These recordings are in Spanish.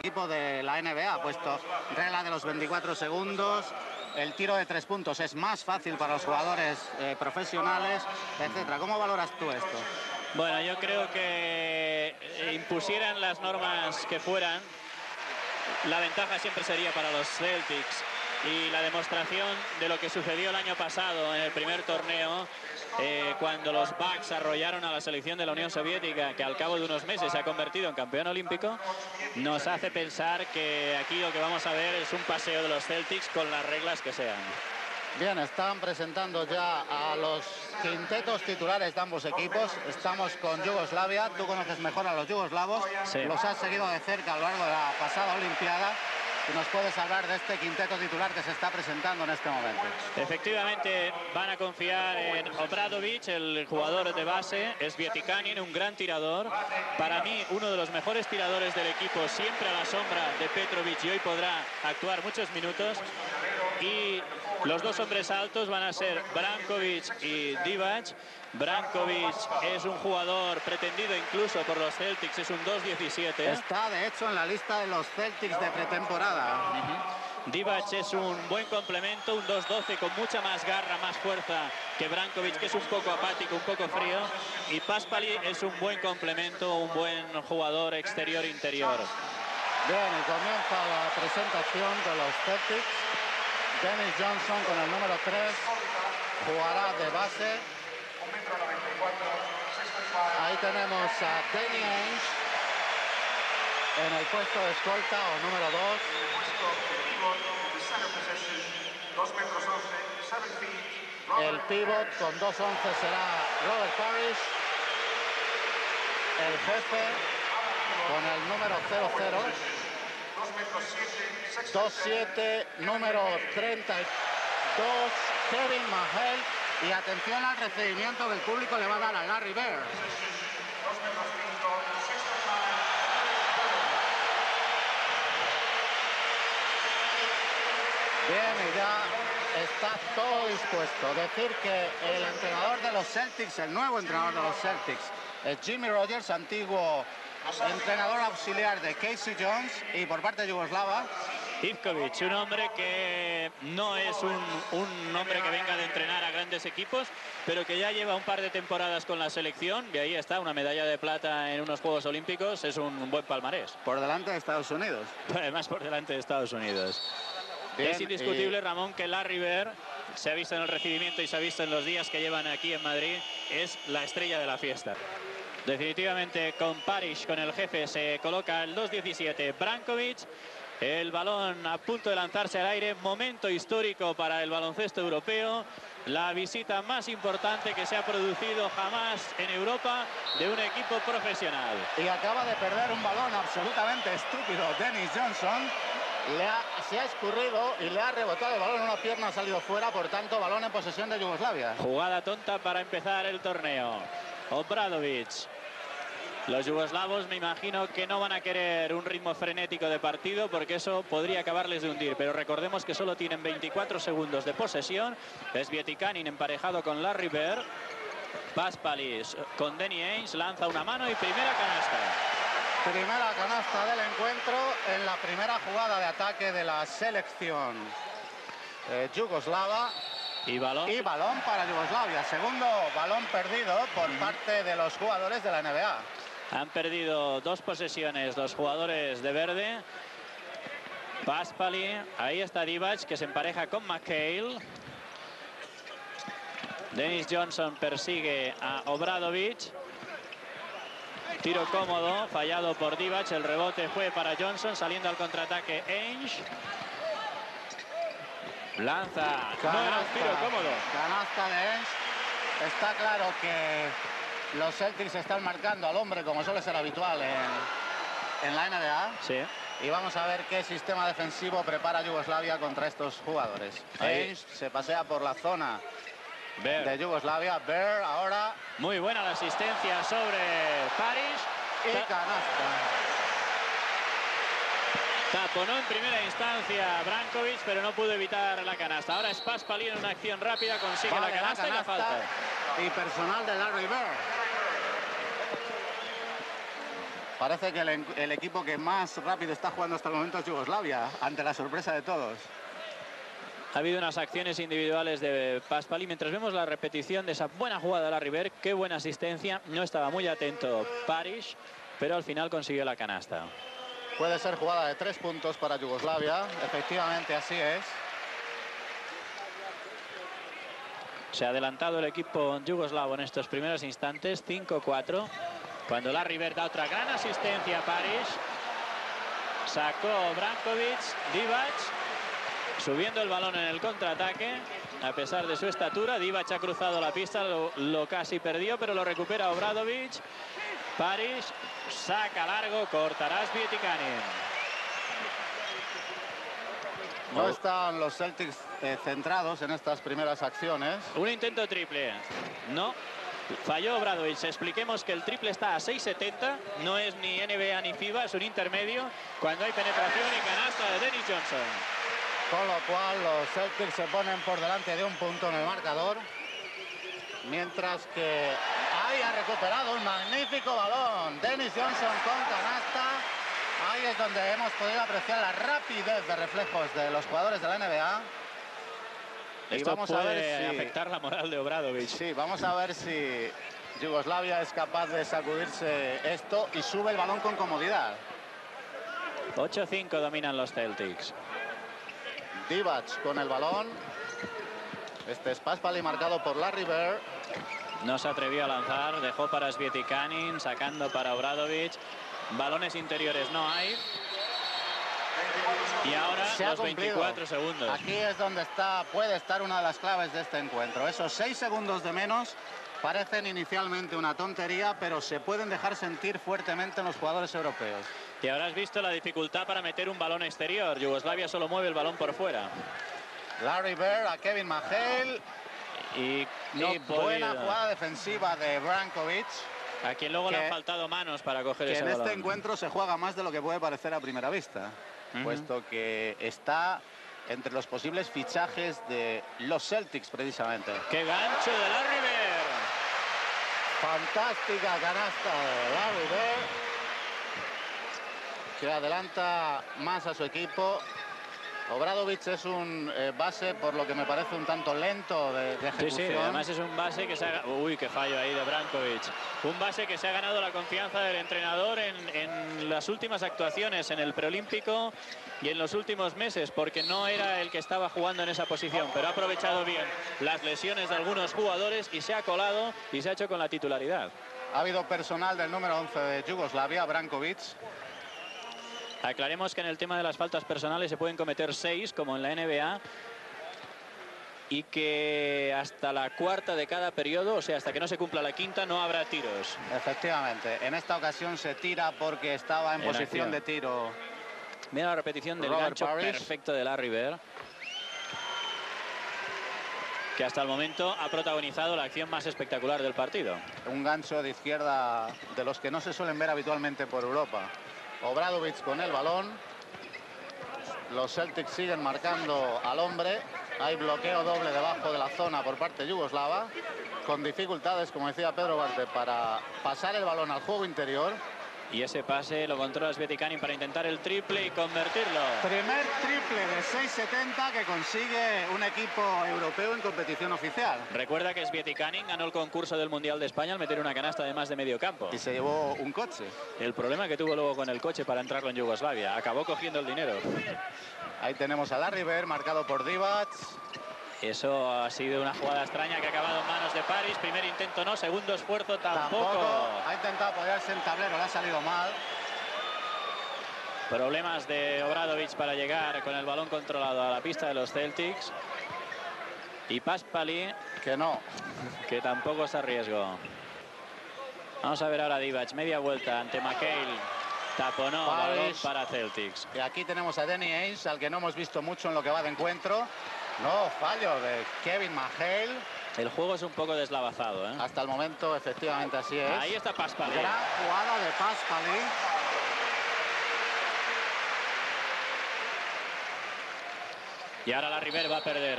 equipo de la NBA ha puesto regla de los 24 segundos. El tiro de 3 puntos es más fácil para los jugadores profesionales, etcétera. ¿Cómo valoras tú esto? Bueno, yo creo que impusieran las normas que fueran, la ventaja siempre sería para los Celtics. Y la demostración de lo que sucedió el año pasado en el primer torneo, cuando los Bucks arrollaron a la selección de la Unión Soviética, que al cabo de unos meses se ha convertido en campeón olímpico, nos hace pensar que aquí lo que vamos a ver es un paseo de los Celtics con las reglas que sean. Bien, están presentando ya a los quintetos titulares de ambos equipos. Estamos con Yugoslavia. Tú conoces mejor a los yugoslavos. Sí. Los has seguido de cerca a lo largo de la pasada Olimpiada. Y nos puedes hablar de este quinteto titular que se está presentando en este momento. Efectivamente, van a confiar en Obradovic, el jugador de base, Svietikanin, un gran tirador. Para mí, uno de los mejores tiradores del equipo, siempre a la sombra de Petrovic, y hoy podrá actuar muchos minutos. Y los dos hombres altos van a ser Brankovic y Divac. Brankovic es un jugador pretendido incluso por los Celtics, es un 2.17. Está, de hecho, en la lista de los Celtics de pretemporada. Divac es un buen complemento, un 2.12 con mucha más garra, más fuerza que Brankovic, que es un poco apático, un poco frío. Y Paspali es un buen complemento, un buen jugador exterior-interior. Bien, y comienza la presentación de los Celtics. Dennis Johnson con el número 3 jugará de base. Ahí tenemos a Danny Ainge en el puesto de escolta o número 2. El pívot con 2.11 será Robert Parrish. El jefe con el número 00. 2.7, número 32, Kevin Mahel. Y atención al recibimiento que el público le va a dar a Larry Bird. Bien, y ya está todo dispuesto. Decir que el entrenador de los Celtics, el nuevo entrenador de los Celtics, es Jimmy Rogers, antiguo entrenador auxiliar de Casey Jones, y por parte de Yugoslava, Ivkovic, un hombre que no es un hombre que venga de entrenar a grandes equipos, pero que ya lleva un par de temporadas con la selección, y ahí está, una medalla de plata en unos Juegos Olímpicos, es un buen palmarés. por delante de Estados Unidos. Además, por delante de Estados Unidos. Bien, es indiscutible, Ramón, que Larry Bird, se ha visto en el recibimiento y se ha visto en los días que llevan aquí en Madrid, es la estrella de la fiesta. Definitivamente con Parrish, con el jefe, se coloca el 2.17 Brankovic. El balón a punto de lanzarse al aire, momento histórico para el baloncesto europeo. La visita más importante que se ha producido jamás en Europa de un equipo profesional. Y acaba de perder un balón absolutamente estúpido. Dennis Johnson se ha escurrido y le ha rebotado el balón en una pierna, ha salido fuera, por tanto, balón en posesión de Yugoslavia. Jugada tonta para empezar el torneo. Obradovic. Los yugoslavos me imagino que no van a querer un ritmo frenético de partido, porque eso podría acabarles de hundir. Pero recordemos que solo tienen 24 segundos de posesión. Svietikanin emparejado con Larry Bird. Paspalis con Danny Ainge, lanza una mano y primera canasta. Primera canasta del encuentro en la primera jugada de ataque de la selección yugoslava. Y balón para Yugoslavia. Segundo balón perdido por parte de los jugadores de la NBA. Han perdido dos posesiones los jugadores de verde. Paspali, ahí está Divac, que se empareja con McHale. Dennis Johnson persigue a Obradovic. Tiro cómodo, fallado por Divac. El rebote fue para Johnson, saliendo al contraataque Ainge. Lanza, Canasta, no era un tiro cómodo. Canasta de Ainge. Está claro que los Celtics están marcando al hombre, como suele ser habitual en la NBA. Sí. Y vamos a ver qué sistema defensivo prepara Yugoslavia contra estos jugadores. Ainge se pasea por la zona de Yugoslavia. Bird ahora. Muy buena la asistencia sobre Parrish. Y canasta. Taponó en primera instancia Brankovic, pero no pudo evitar la canasta. Ahora es Paspali en una acción rápida, consigue la canasta y la falta. Y personal de Larry Bird. Parece que el equipo que más rápido está jugando hasta el momento es Yugoslavia, ante la sorpresa de todos. Ha habido unas acciones individuales de Paspali. Mientras vemos la repetición de esa buena jugada de Larry Bird, qué buena asistencia. No estaba muy atento Parish, pero al final consiguió la canasta. Puede ser jugada de 3 puntos para Yugoslavia. Efectivamente, así es. Se ha adelantado el equipo yugoslavo en estos primeros instantes, 5-4. Cuando Larry Bird da otra gran asistencia a Parish. Sacó Brankovic, Divac, subiendo el balón en el contraataque. A pesar de su estatura, Divac ha cruzado la pista, lo casi perdió, pero lo recupera Obradovic. Parish saca largo, cortará Svietikanin. No están los Celtics centrados en estas primeras acciones. Un intento triple. No. Falló Obradovic. Expliquemos que el triple está a 6.70. No es ni NBA ni FIBA, es un intermedio. Cuando hay penetración y canasta de Dennis Johnson. Con lo cual los Celtics se ponen por delante de un punto en el marcador. Mientras que ahí ha recuperado un magnífico balón. Dennis Johnson con canasta. Ahí es donde hemos podido apreciar la rapidez de reflejos de los jugadores de la NBA. Esto vamos a ver si afectar la moral de Obradovic. Sí, vamos a ver si Yugoslavia es capaz de sacudirse esto y sube el balón con comodidad. 8-5 dominan los Celtics. Divac con el balón. Este es Paspali marcado por Larry Bird. No se atrevió a lanzar, dejó para Svietikanin, sacando para Obradovic. Balones interiores no hay. Y ahora se los 24 segundos. Aquí es donde puede estar una de las claves de este encuentro. Esos 6 segundos de menos parecen inicialmente una tontería, pero se pueden dejar sentir fuertemente en los jugadores europeos. Y ahora has visto la dificultad para meter un balón exterior. Yugoslavia solo mueve el balón por fuera. Larry Bird a Kevin McHale. Y buena jugada defensiva de Brankovic. A quien luego le han faltado manos para coger ese balón. En este encuentro se juega más de lo que puede parecer a primera vista. Puesto que está entre los posibles fichajes de los Celtics, precisamente. ¡Qué gancho de Larry Bird! Fantástica canasta de Larry Bird, que adelanta más a su equipo. Obradovic es un base, por lo que me parece un tanto lento de ejecución. Sí, además es un base que se ha... Uy, qué fallo ahí de Brankovic. Un base que se ha ganado la confianza del entrenador en las últimas actuaciones en el preolímpico y en los últimos meses, porque no era el que estaba jugando en esa posición, pero ha aprovechado bien las lesiones de algunos jugadores y se ha colado y se ha hecho con la titularidad. Ha habido personal del número 11 de Yugoslavia, Brankovic. Aclaremos que en el tema de las faltas personales se pueden cometer 6, como en la NBA, y que hasta la cuarta de cada periodo, o sea, hasta que no se cumpla la quinta, no habrá tiros. Efectivamente, en esta ocasión se tira porque estaba en posición de tiro. Mira la repetición del Robert gancho Parish. Perfecto de Larry Bird, que hasta el momento ha protagonizado la acción más espectacular del partido. Un gancho de izquierda de los que no se suelen ver habitualmente por Europa. Obradovic con el balón. Los Celtics siguen marcando al hombre. Hay bloqueo doble debajo de la zona por parte yugoslava. Con dificultades, como decía Pedro Barte, para pasar el balón al juego interior. Y ese pase lo controla Svietikanin para intentar el triple y convertirlo. Primer triple de 6.70 que consigue un equipo europeo en competición oficial. Recuerda que Svietikanin ganó el concurso del Mundial de España al meter una canasta de más de medio campo. Y se llevó un coche. El problema que tuvo luego con el coche para entrarlo en Yugoslavia. Acabó cogiendo el dinero. Ahí tenemos a Larry Bird, marcado por Divac. Eso ha sido una jugada extraña que ha acabado en manos de Parish. Primer intento no, segundo esfuerzo tampoco. Ha intentado apoyarse en tablero, le ha salido mal. Problemas de Obradovic para llegar con el balón controlado a la pista de los Celtics. Y Paspali, que no, que tampoco se arriesgó. Vamos a ver ahora a Divac, media vuelta ante McHale. Taponó, balón para Celtics. Y aquí tenemos a Danny Ainge, al que no hemos visto mucho en lo que va de encuentro. No, fallo de Kevin McHale. El juego es un poco deslavazado, ¿eh? Hasta el momento, efectivamente, así es. Ahí está Paspali. Gran jugada de Paspali. Y ahora Larry Bird va a perder.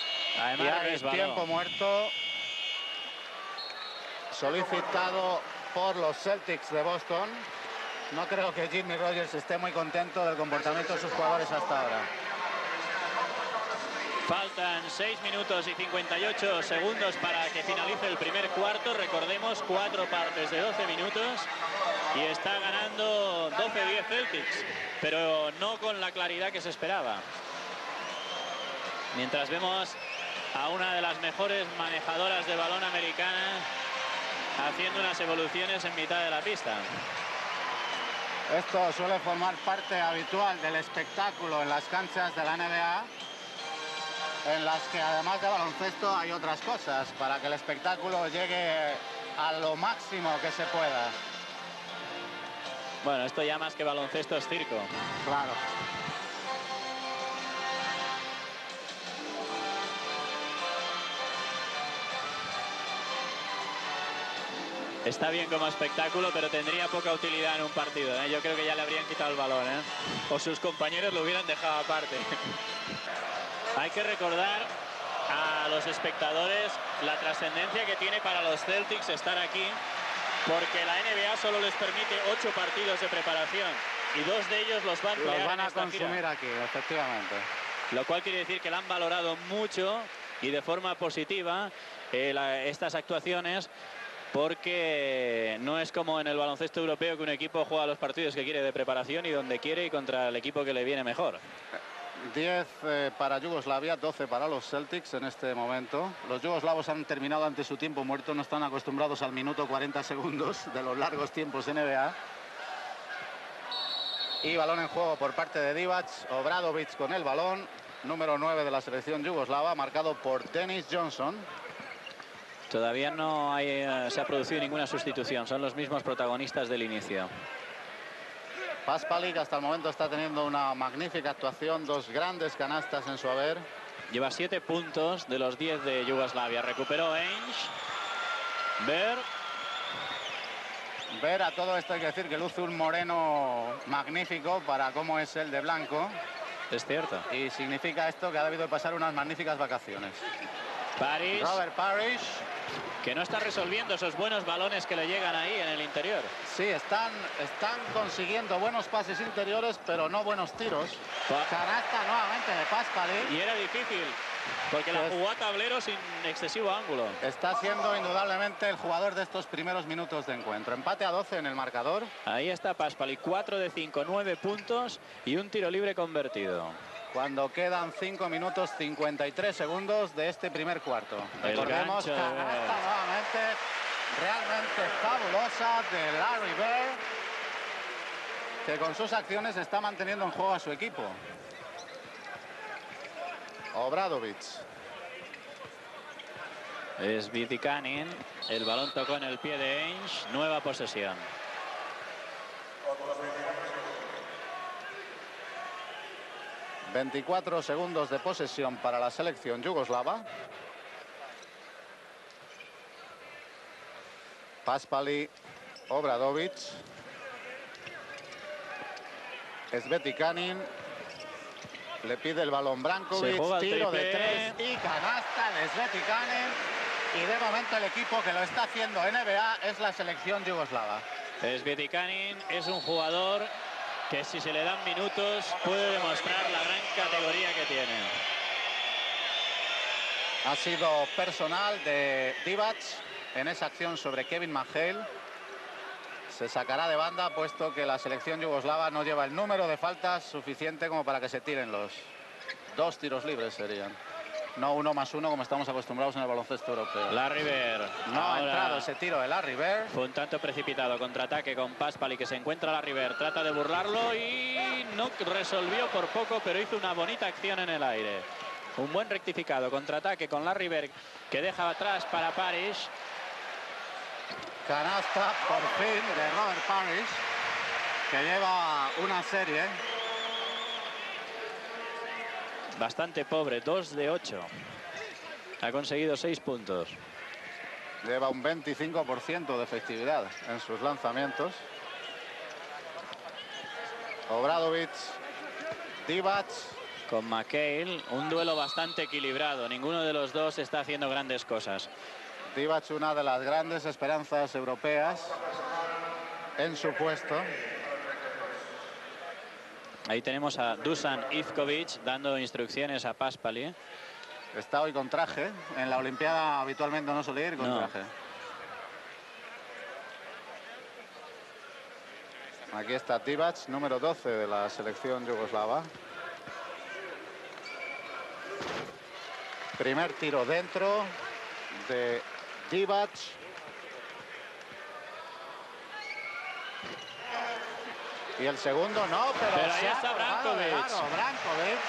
Además, y hay tiempo muerto solicitado por los Celtics de Boston. No creo que Jimmy Rogers esté muy contento del comportamiento de sus jugadores hasta ahora. Faltan 6 minutos y 58 segundos para que finalice el primer cuarto. Recordemos, 4 partes de 12 minutos. Y está ganando 12-10 Celtics, pero no con la claridad que se esperaba. Mientras vemos a una de las mejores manejadoras de balón americana haciendo unas evoluciones en mitad de la pista. Esto suele formar parte habitual del espectáculo en las canchas de la NBA, en las que además de baloncesto hay otras cosas para que el espectáculo llegue a lo máximo que se pueda. Bueno, esto ya más que baloncesto es circo. Claro. Está bien como espectáculo, pero tendría poca utilidad en un partido, ¿eh? Yo creo que ya le habrían quitado el balón, ¿eh? O sus compañeros lo hubieran dejado aparte. Hay que recordar a los espectadores la trascendencia que tiene para los Celtics estar aquí, porque la NBA solo les permite 8 partidos de preparación y 2 de ellos los van a consumir aquí, efectivamente. Lo cual quiere decir que la han valorado mucho y de forma positiva estas actuaciones, porque no es como en el baloncesto europeo, que un equipo juega los partidos que quiere de preparación y donde quiere y contra el equipo que le viene mejor. 10 para Yugoslavia, 12 para los Celtics en este momento. Los yugoslavos han terminado ante su tiempo muerto, no están acostumbrados al minuto 40 segundos de los largos tiempos de NBA. Y balón en juego por parte de Divac. Obradovic con el balón, número 9 de la selección yugoslava, marcado por Dennis Johnson. Todavía no se ha producido ninguna sustitución, son los mismos protagonistas del inicio. Paspalic hasta el momento está teniendo una magnífica actuación, 2 grandes canastas en su haber. Lleva 7 puntos de los 10 de Yugoslavia. Recuperó Ainge. Ver a todo esto hay que decir que luce un moreno magnífico para cómo es el de blanco. Es cierto. Y significa esto que ha debido pasar unas magníficas vacaciones. Parrish, Robert Parrish, que no está resolviendo esos buenos balones que le llegan ahí en el interior. Sí, están consiguiendo buenos pases interiores, pero no buenos tiros. Canasta nuevamente de Paspalic. Y era difícil, porque la jugó a tablero sin excesivo ángulo. Está siendo indudablemente el jugador de estos primeros minutos de encuentro. Empate a 12 en el marcador. Ahí está Paspalic, 4 de 5, 9 puntos y un tiro libre convertido. Cuando quedan 5 minutos 53 segundos de este primer cuarto. Recordemos, canasta nuevamente realmente fabulosa de Larry Bird, que con sus acciones está manteniendo en juego a su equipo. Obradovic. Es Vytikanin, el balón tocó en el pie de Ainge, nueva posesión. ...24 segundos de posesión para la selección yugoslava. Paspalic, Obradovic. Es Vytikanin. Le pide el balón Brankovic, tiro de 3 y canasta de Vytikanin. Y de momento el equipo que lo está haciendo en NBA es la selección yugoslava. Vytikanin es un jugador que, si se le dan minutos, puede demostrar la gran categoría que tiene. Ha sido personal de Divac en esa acción sobre Kevin McHale. Se sacará de banda, puesto que la selección yugoslava no lleva el número de faltas suficiente como para que se tiren los 2 tiros libres, serían. No 1 más 1 como estamos acostumbrados en el baloncesto europeo. Larry Bird. No ha entrado ese tiro de Larry Bird. Fue un tanto precipitado, contraataque con Paspalic, que se encuentra Larry Bird. Trata de burlarlo y no resolvió por poco, pero hizo una bonita acción en el aire. Un buen rectificado, contraataque con Larry Bird, que deja atrás para Parrish. Canasta por fin de Robert Parrish, que lleva una serie bastante pobre, 2 de 8. Ha conseguido 6 puntos. Lleva un 25% de efectividad en sus lanzamientos. Obradovic, Divac. Con McHale, un duelo bastante equilibrado. Ninguno de los dos está haciendo grandes cosas. Divac, una de las grandes esperanzas europeas. en su puesto. Ahí tenemos a Dusan Ivkovic dando instrucciones a Paspali. Está hoy con traje. En la Olimpiada habitualmente no suele ir con traje. Aquí está Divac, número 12 de la selección yugoslava. Primer tiro dentro de Divac. Y el segundo no, pero ahí está Brankovic. Brankovic.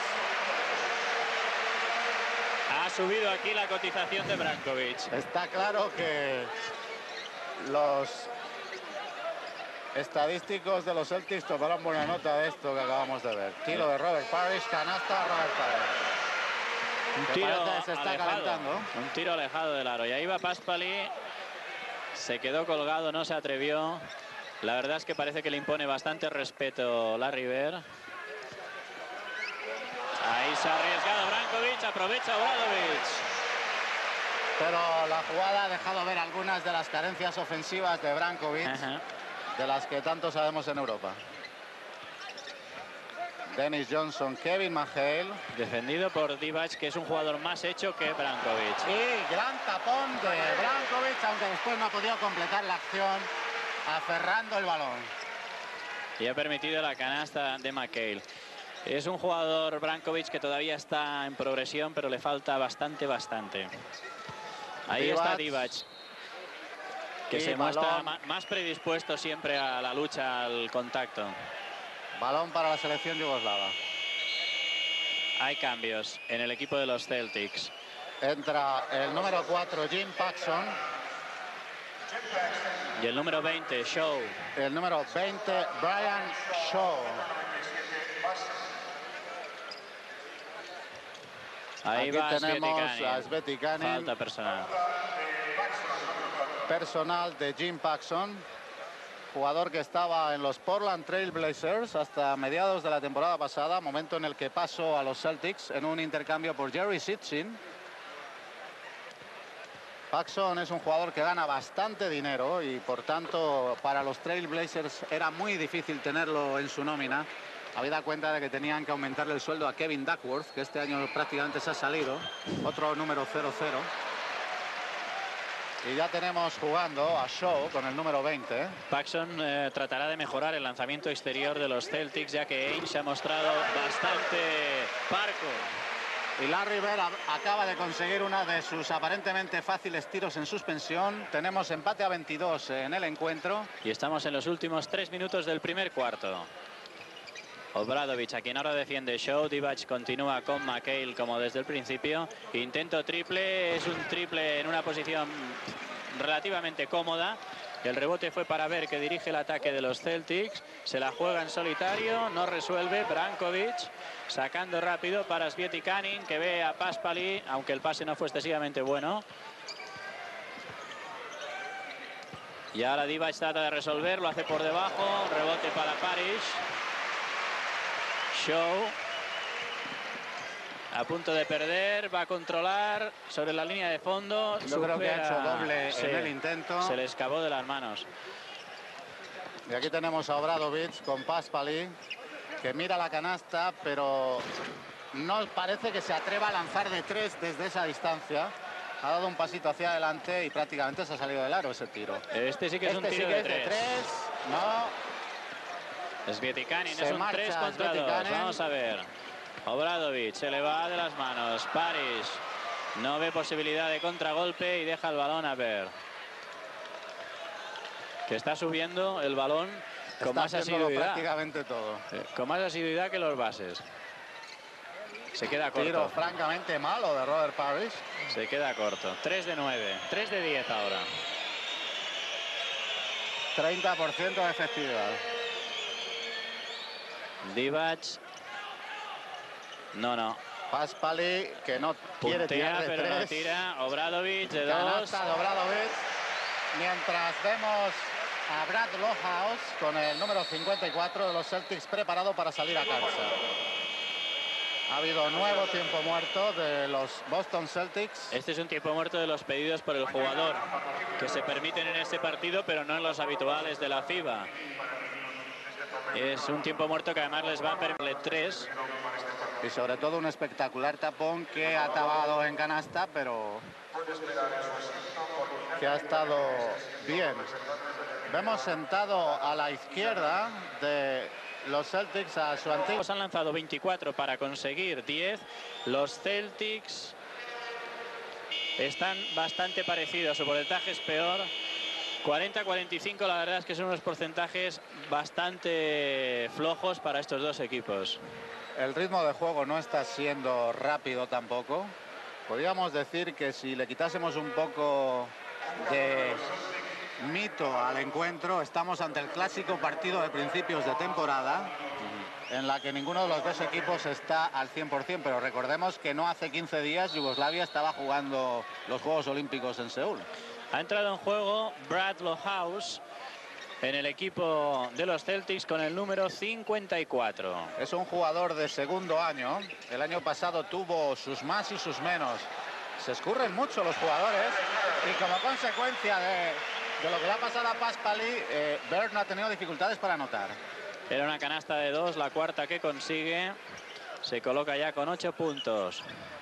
Ha subido aquí la cotización de Brankovic. Está claro que los estadísticos de los Celtics tomarán buena nota de esto que acabamos de ver. Tiro de Robert Parrish, canasta Robert Parrish. Un tiro se está calentando. Un tiro alejado del aro. Y ahí va Paspali. Se quedó colgado, no se atrevió. La verdad es que parece que le impone bastante respeto Larry Bird. Ahí se ha arriesgado Brankovic, aprovecha Obradovic. Pero la jugada ha dejado ver algunas de las carencias ofensivas de Brankovic, de las que tanto sabemos en Europa. Dennis Johnson, Kevin McHale. Defendido por Divac, que es un jugador más hecho que Brankovic. Y gran tapón de Brankovic, aunque después no ha podido completar la acción aferrando el balón. Y ha permitido la canasta de McHale. Es un jugador, Brankovic, que todavía está en progresión, pero le falta bastante. Ahí Divac. está Divac, que se muestra más predispuesto siempre a la lucha, al contacto. Balón para la selección yugoslava. Hay cambios en el equipo de los Celtics. Entra el número 4, Jim Paxson. Y el número 20, Shaw. El número 20, Brian Shaw. Ahí aquí va tenemos a Svetikanin. Falta personal. Personal de Jim Paxson, jugador que estaba en los Portland Trail Blazers hasta mediados de la temporada pasada, momento en el que pasó a los Celtics en un intercambio por Jerry Sitchin. Paxson es un jugador que gana bastante dinero y por tanto para los Trail Blazers era muy difícil tenerlo en su nómina, habida cuenta de que tenían que aumentarle el sueldo a Kevin Duckworth, que este año prácticamente se ha salido, otro número 0-0. Y ya tenemos jugando a Shaw con el número 20. Paxson tratará de mejorar el lanzamiento exterior de los Celtics, ya que Ainge se ha mostrado bastante parco. Y Larry Bird acaba de conseguir una de sus aparentemente fáciles tiros en suspensión. Tenemos empate a 22 en el encuentro. Y estamos en los últimos 3 minutos del primer cuarto. Obradovic, a quien ahora defiende Shaw. Divac continúa con McHale como desde el principio. Intento triple, es un triple en una posición relativamente cómoda. El rebote fue para Bird, que dirige el ataque de los Celtics. Se la juega en solitario, no resuelve. Brankovic sacando rápido para Svetikanin, que ve a Paspali, aunque el pase no fue excesivamente bueno. Y ahora Divac trata de resolver, lo hace por debajo. Rebote para Parrish. Shaw a punto de perder, va a controlar sobre la línea de fondo. Yo creo que ha hecho doble en el intento. Se le escapó de las manos. Y aquí tenemos a Obradovic con Paspali, que mira la canasta, pero no parece que se atreva a lanzar de 3 desde esa distancia. Ha dado un pasito hacia adelante y prácticamente se ha salido del aro ese tiro. Este sí que es un tiro de 3. No. Svetikanin es un 3 contra 2. Vamos a ver. Obradovic se le va de las manos. Parrish no ve posibilidad de contragolpe y deja el balón a Bird, que está subiendo el balón con más asiduidad. Prácticamente todo. Con más asiduidad que los bases. Se queda corto. Tiro francamente malo de Robert Parrish. Se queda corto. 3 de 9. 3 de 10 ahora. 30% de efectividad. Divac. No. Paspali, que no quiere tirar de 3. Pero no tira. Obradovic de 2. Canasta de Obradovic. Mientras vemos a Brad Lohaus con el número 54 de los Celtics preparado para salir a cancha. Ha habido nuevo tiempo muerto de los Boston Celtics. Este es un tiempo muerto de los pedidos por el jugador, que se permiten en este partido, pero no en los habituales de la FIBA. Es un tiempo muerto que además les va a permitir 3. Y sobre todo un espectacular tapón que ha acabado en canasta, pero que ha estado bien. Vemos sentado a la izquierda de los Celtics a su antiguo. Han lanzado 24 para conseguir 10. Los Celtics están bastante parecidos. Su porcentaje es peor. 40-45, la verdad es que son unos porcentajes bastante flojos para estos dos equipos. El ritmo de juego no está siendo rápido tampoco. Podríamos decir que si le quitásemos un poco de mito al encuentro, estamos ante el clásico partido de principios de temporada en la que ninguno de los dos equipos está al 100%, pero recordemos que no hace 15 días Yugoslavia estaba jugando los Juegos Olímpicos en Seúl. Ha entrado en juego Brad Lohaus en el equipo de los Celtics con el número 54. Es un jugador de segundo año. El año pasado tuvo sus más y sus menos. Se escurren mucho los jugadores y como consecuencia de lo que le ha pasado a Paspali, Bird no ha tenido dificultades para anotar. Era una canasta de 2, la cuarta que consigue. Se coloca ya con 8 puntos.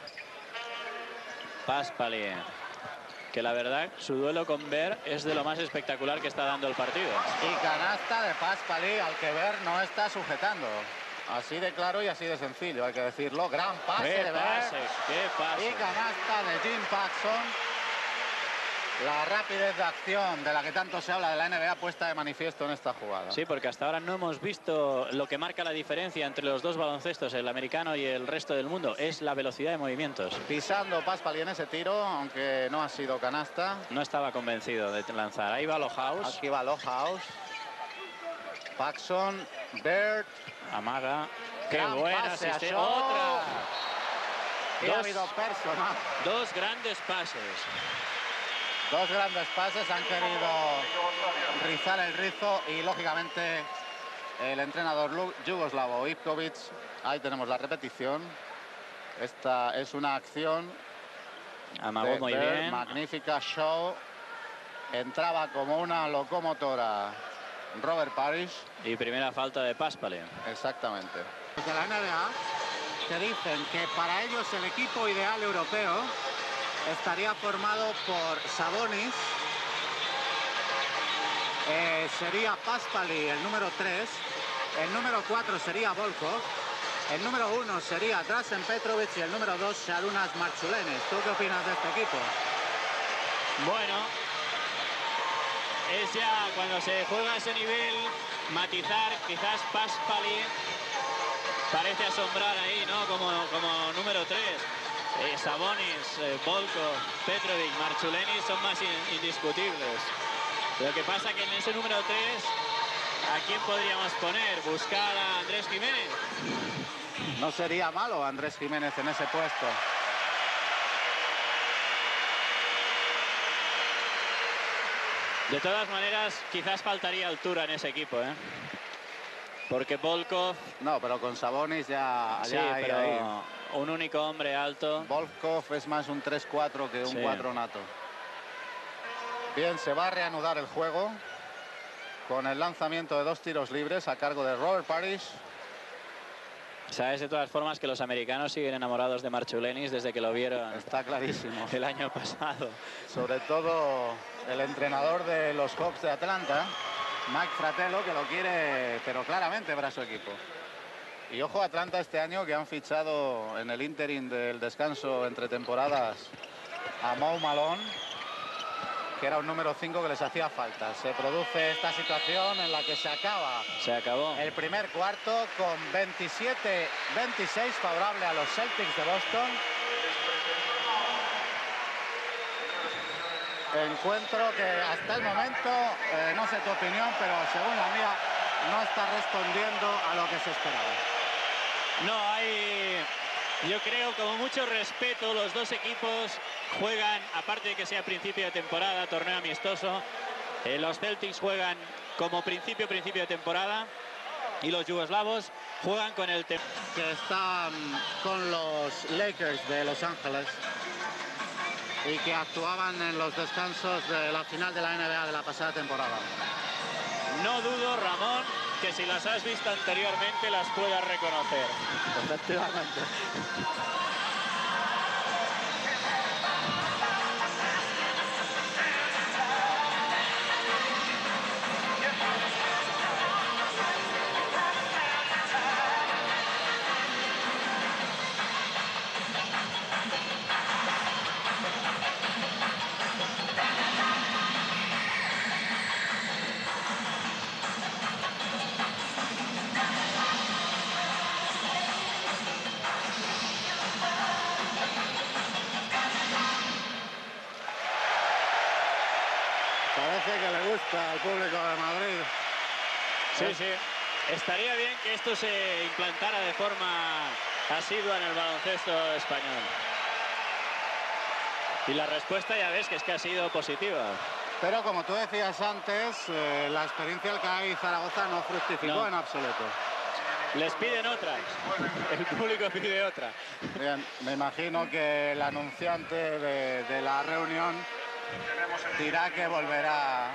Paspali, que la verdad su duelo con Bird es de lo más espectacular que está dando el partido. Y canasta de Paspali al que Bird no está sujetando. Así de claro y así de sencillo, hay que decirlo. Gran pase de Bird. ¡Qué pase! Y canasta de Jim Paxson. La rapidez de acción de la que tanto se habla de la NBA puesta de manifiesto en esta jugada. Sí, porque hasta ahora no hemos visto lo que marca la diferencia entre los dos baloncestos, el americano y el resto del mundo. Es la velocidad de movimientos. Pisando Paspali en ese tiro, aunque no ha sido canasta. No estaba convencido de lanzar. Ahí va Lohaus. Aquí va Lohaus. Paxson, Bird. Amaga. ¡Qué buena asistencia! ¡Otra! Y ha habido personal. Dos grandes pases. Dos grandes pases, han querido rizar el rizo y lógicamente el entrenador yugoslavo Ivkovic, ahí tenemos la repetición. Esta es una acción Amagó muy bien. Magnífica show. Entraba como una locomotora Robert Parrish. Y primera falta de Paspali. Exactamente. De la NBA que dicen que para ellos el equipo ideal europeo estaría formado por Sabonis, sería Paspali el número 3, el número 4 sería Volkov, el número 1 sería Drazen Petrovic y el número 2 Šarūnas Marčiulaitis. ¿Tú qué opinas de este equipo? Bueno, es ya cuando se juega a ese nivel, matizar, quizás Paspali parece asombrar ahí, ¿no? Como número 3. Sabonis, Volkov, Petrovic, Marčiulaitis son más indiscutibles. Lo que pasa que en ese número 3, ¿a quién podríamos poner? ¿Buscar a Andrés Jiménez? No sería malo Andrés Jiménez en ese puesto. De todas maneras, quizás faltaría altura en ese equipo, ¿eh? Porque Volkov... No, pero con Sabonis ya... Sí, pero ahí. Un único hombre alto. Volkov es más un 3-4 que un 4 nato. Bien, se va a reanudar el juego con el lanzamiento de 2 tiros libres a cargo de Robert Parrish. Sabes de todas formas que los americanos siguen enamorados de Marčiulaitis desde que lo vieron. Está clarísimo. El año pasado. Sobre todo el entrenador de los Hawks de Atlanta, Mike Fratello, que lo quiere, pero claramente para su equipo. Y ojo Atlanta este año, que han fichado en el ínterin del descanso entre temporadas a Mo Malone, que era un número 5 que les hacía falta. Se produce esta situación en la que se acabó el primer cuarto con 27-26 favorable a los Celtics de Boston. Encuentro que hasta el momento, no sé tu opinión, pero según la mía, no está respondiendo a lo que se esperaba. No, hay, yo creo, como mucho respeto. Los dos equipos juegan, aparte de que sea principio de temporada, torneo amistoso, los Celtics juegan como principio de temporada y los yugoslavos juegan con el tema. Que están con los Lakers de Los Ángeles y que actuaban en los descansos de la final de la NBA de la pasada temporada. No dudo, Ramón, que si las has visto anteriormente las puedas reconocer. Efectivamente. Parece que le gusta al público de Madrid. Sí, sí. Estaría bien que esto se implantara de forma asidua en el baloncesto español. Y la respuesta ya ves que es que ha sido positiva. Pero como tú decías antes, la experiencia del CAI Zaragoza no fructificó en absoluto. Les piden otra. El público pide otra. Bien, me imagino que el anunciante de la reunión dirá que volverán.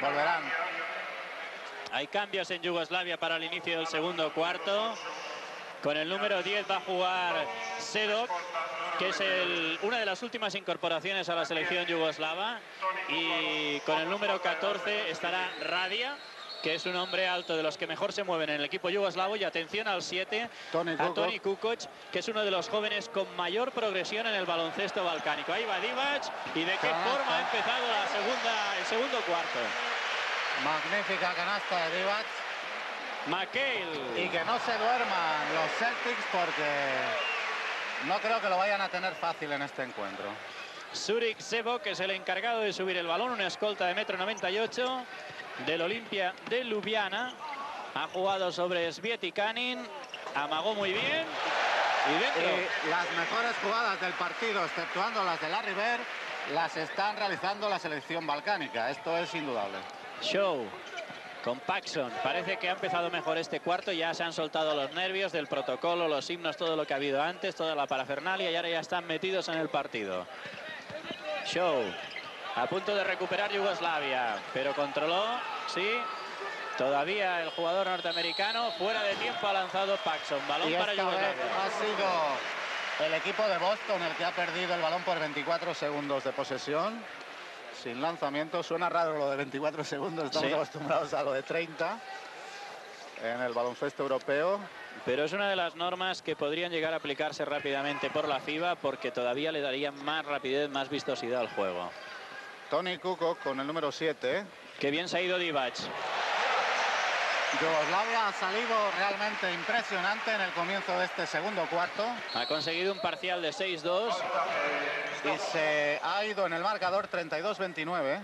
Hay cambios en Yugoslavia para el inicio del segundo cuarto. Con el número 10 va a jugar Sedok, que es una de las últimas incorporaciones a la selección yugoslava. Y con el número 14 estará Radia, que es un hombre alto de los que mejor se mueven en el equipo yugoslavo. Y atención al 7, a Toni Kukoc, que es uno de los jóvenes con mayor progresión en el baloncesto balcánico. Ahí va Divac, y de qué forma ha empezado el segundo cuarto. Magnífica canasta de Divac. McHale. Y que no se duerman los Celtics porque no creo que lo vayan a tener fácil en este encuentro. Surik Sebo, que es el encargado de subir el balón, una escolta de 1,98 m del Olimpia de Ljubljana. Ha jugado sobre Svietikanin, amagó muy bien y dentro. Y las mejores jugadas del partido, exceptuando las de Larry Bird, las están realizando la selección balcánica. Esto es indudable. Show con Paxson. Parece que ha empezado mejor este cuarto. Ya se han soltado los nervios del protocolo, los himnos, todo lo que ha habido antes, toda la parafernalia, y ahora ya están metidos en el partido. Show a punto de recuperar Yugoslavia, pero controló, sí. Todavía el jugador norteamericano, fuera de tiempo, ha lanzado Paxson. Balón para Yugoslavia. Ha sido el equipo de Boston el que ha perdido el balón por 24 segundos de posesión. Sin lanzamiento. Suena raro lo de 24 segundos. Estamos acostumbrados a lo de 30 en el baloncesto europeo. Pero es una de las normas que podrían llegar a aplicarse rápidamente por la FIBA, porque todavía le darían más rapidez, más vistosidad al juego. Toni Kukoc con el número 7. Qué bien se ha ido Divac. Yugoslavia ha salido realmente impresionante en el comienzo de este segundo cuarto. Ha conseguido un parcial de 6-2. Y se ha ido en el marcador 32-29.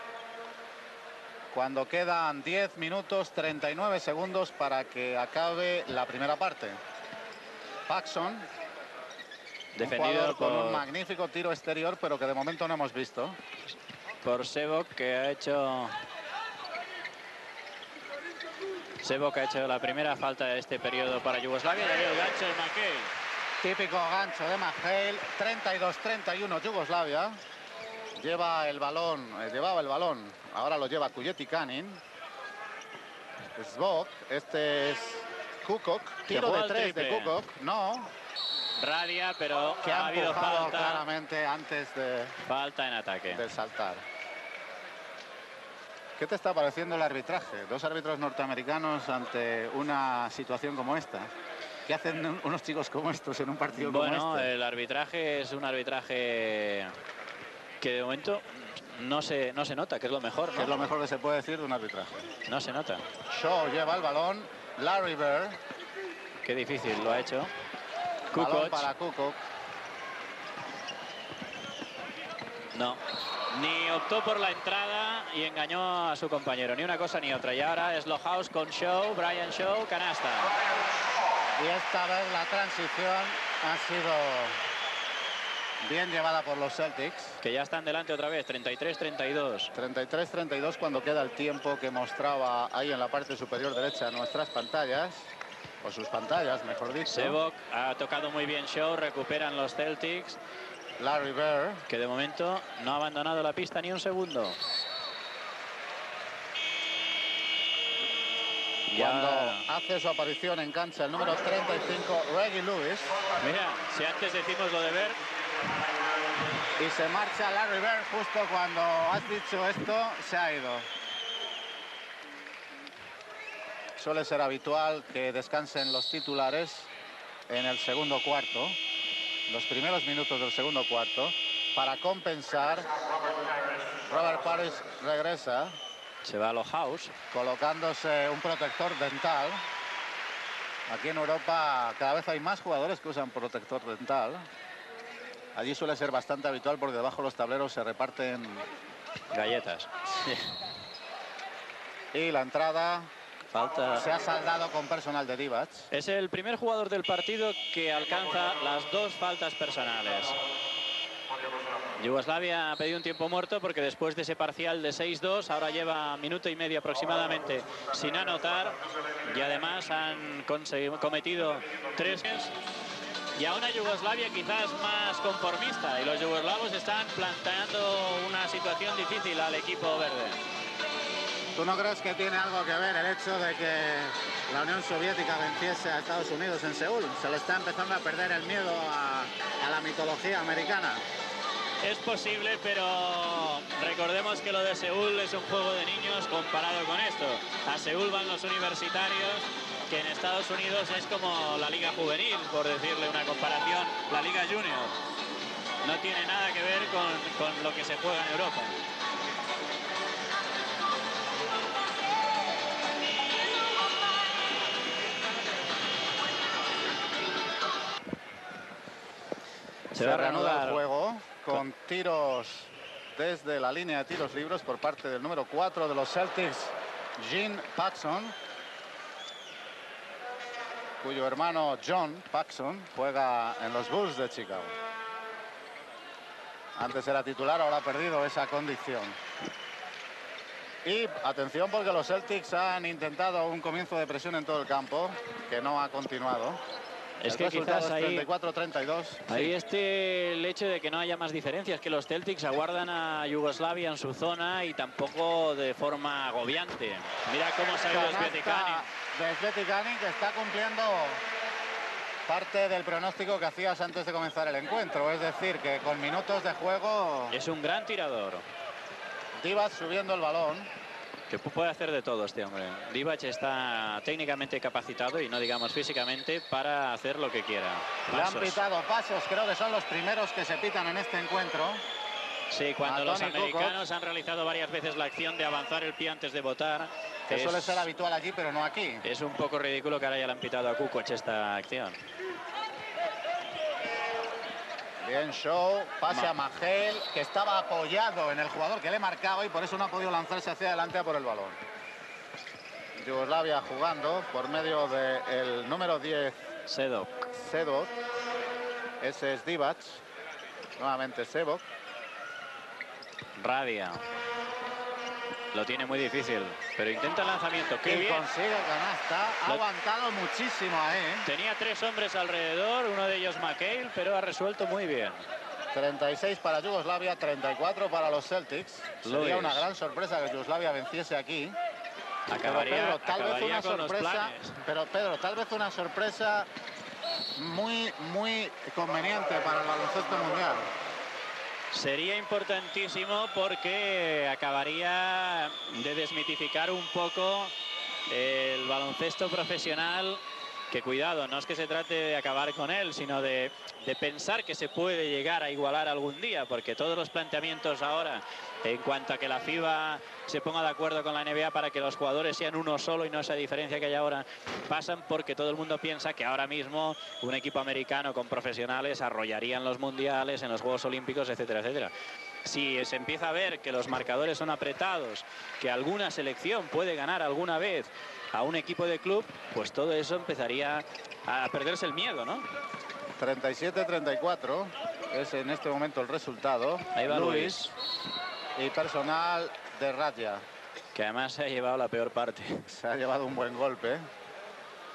Cuando quedan 10 minutos 39 segundos para que acabe la primera parte. Paxson, defendido con un magnífico tiro exterior, pero que de momento no hemos visto. Por Sebok, que ha hecho... Sebok ha hecho la primera falta de este periodo para Yugoslavia. Y el gancho de McHale. Típico gancho de McHale. 32-31 Yugoslavia. Llevaba el balón. Ahora lo lleva Svietikanin. Svok. Este es Kukoc. Tiro de 3 de Kukoc. No. Radia, pero que ha habido falta claramente antes de... Falta en ataque. De saltar. ¿Qué te está pareciendo el arbitraje? Dos árbitros norteamericanos ante una situación como esta. ¿Qué hacen unos chicos como estos en un partido como este? Bueno, el arbitraje es un arbitraje que de momento no se nota, que es lo mejor, ¿no? Que es lo mejor que se puede decir de un arbitraje. No se nota. Shaw lleva el balón. Larry Bird. Qué difícil lo ha hecho. Balón para Kukoc. No. Ni optó por la entrada y engañó a su compañero. Ni una cosa ni otra. Y ahora es Lohaus con Shaw. Brian Shaw, canasta. Y esta vez la transición ha sido bien llevada por los Celtics. Que ya están delante otra vez, 33-32. 33-32 cuando queda el tiempo que mostraba ahí en la parte superior derecha de nuestras pantallas. o sus pantallas, mejor dicho. Sebok ha tocado muy bien Shaw, recuperan los Celtics. Larry Bird, que de momento no ha abandonado la pista ni un segundo. Cuando hace su aparición en cancha el número 35, Reggie Lewis. Mira, si antes decimos lo de Bird. Y se marcha Larry Bird justo cuando has dicho esto, se ha ido. Suele ser habitual que descansen los titulares en el segundo cuarto, los primeros minutos del segundo cuarto. Para compensar, Robert Parrish regresa. Se va a los House. Colocándose un protector dental. Aquí en Europa cada vez hay más jugadores que usan protector dental. Allí suele ser bastante habitual porque debajo de los tableros se reparten galletas. Sí. Y la entrada falta. Se ha saldado con personal de Divac. Es el primer jugador del partido que alcanza las 2 faltas personales. Yugoslavia ha pedido un tiempo muerto porque después de ese parcial de 6-2 ahora lleva minuto y medio aproximadamente sin anotar y además han cometido 3. Y a una Yugoslavia quizás más conformista, y los yugoslavos están planteando una situación difícil al equipo verde. ¿Tú no crees que tiene algo que ver el hecho de que la Unión Soviética venciese a Estados Unidos en Seúl? Se le está empezando a perder el miedo a la mitología americana. Es posible, pero recordemos que lo de Seúl es un juego de niños comparado con esto. A Seúl van los universitarios, que en Estados Unidos es como la Liga Juvenil, por decirle una comparación, la Liga Junior. No tiene nada que ver con lo que se juega en Europa. Se va a reanudar el juego con tiros desde la línea de tiros libres por parte del número 4 de los Celtics, Gene Paxson, cuyo hermano John Paxson juega en los Bulls de Chicago. Antes era titular, ahora ha perdido esa condición. Y atención porque los Celtics han intentado un comienzo de presión en todo el campo, que no ha continuado. Es que quizás ahí 34-32. Ahí el hecho de que no haya más diferencias, que los Celtics aguardan a Yugoslavia en su zona y tampoco de forma agobiante. Mira cómo se ha ido Svetikanin. De Svetikanin, que está cumpliendo parte del pronóstico que hacías antes de comenzar el encuentro. Es decir, que con minutos de juego... Es un gran tirador. Divac subiendo el balón. Que puede hacer de todo este hombre. Divac está técnicamente capacitado y no digamos físicamente para hacer lo que quiera. Le han pitado pasos, creo que son los primeros que se pitan en este encuentro. Sí, cuando los americanos han realizado varias veces la acción de avanzar el pie antes de botar. Que suele ser habitual allí, pero no aquí. Es un poco ridículo que ahora ya le han pitado a Kukoc esta acción. Bien, Shaw, pase a Magel, que estaba apoyado en el jugador que le marcaba y por eso no ha podido lanzarse hacia adelante a por el balón. Yugoslavia jugando por medio del número 10, Sedok. Ese es Divac. Nuevamente Sebok. Radia. Lo tiene muy difícil, pero intenta el lanzamiento. ¡Qué bien! Consigue el canasta. Ha aguantado muchísimo ahí. Tenía 3 hombres alrededor, uno de ellos McHale, pero ha resuelto muy bien. 36 para Yugoslavia, 34 para los Celtics. Sería una gran sorpresa que Yugoslavia venciese aquí. Acabaría, tal vez una sorpresa, pero Pedro, tal vez una sorpresa muy conveniente para el baloncesto mundial. Sería importantísimo porque acabaría de desmitificar un poco el baloncesto profesional, que cuidado, no es que se trate de acabar con él, sino de pensar que se puede llegar a igualar algún día, porque todos los planteamientos ahora en cuanto a que la FIBA se ponga de acuerdo con la NBA para que los jugadores sean uno solo y no esa diferencia que hay ahora, pasan porque todo el mundo piensa que ahora mismo un equipo americano con profesionales arrollarían los mundiales, en los Juegos Olímpicos, etcétera, etcétera. Si se empieza a ver que los marcadores son apretados, que alguna selección puede ganar alguna vez a un equipo de club, pues todo eso empezaría a perderse el miedo, ¿no? 37-34 es en este momento el resultado. Ahí va Luis. Y personal de Radja. Que además se ha llevado la peor parte. Se ha llevado un buen golpe.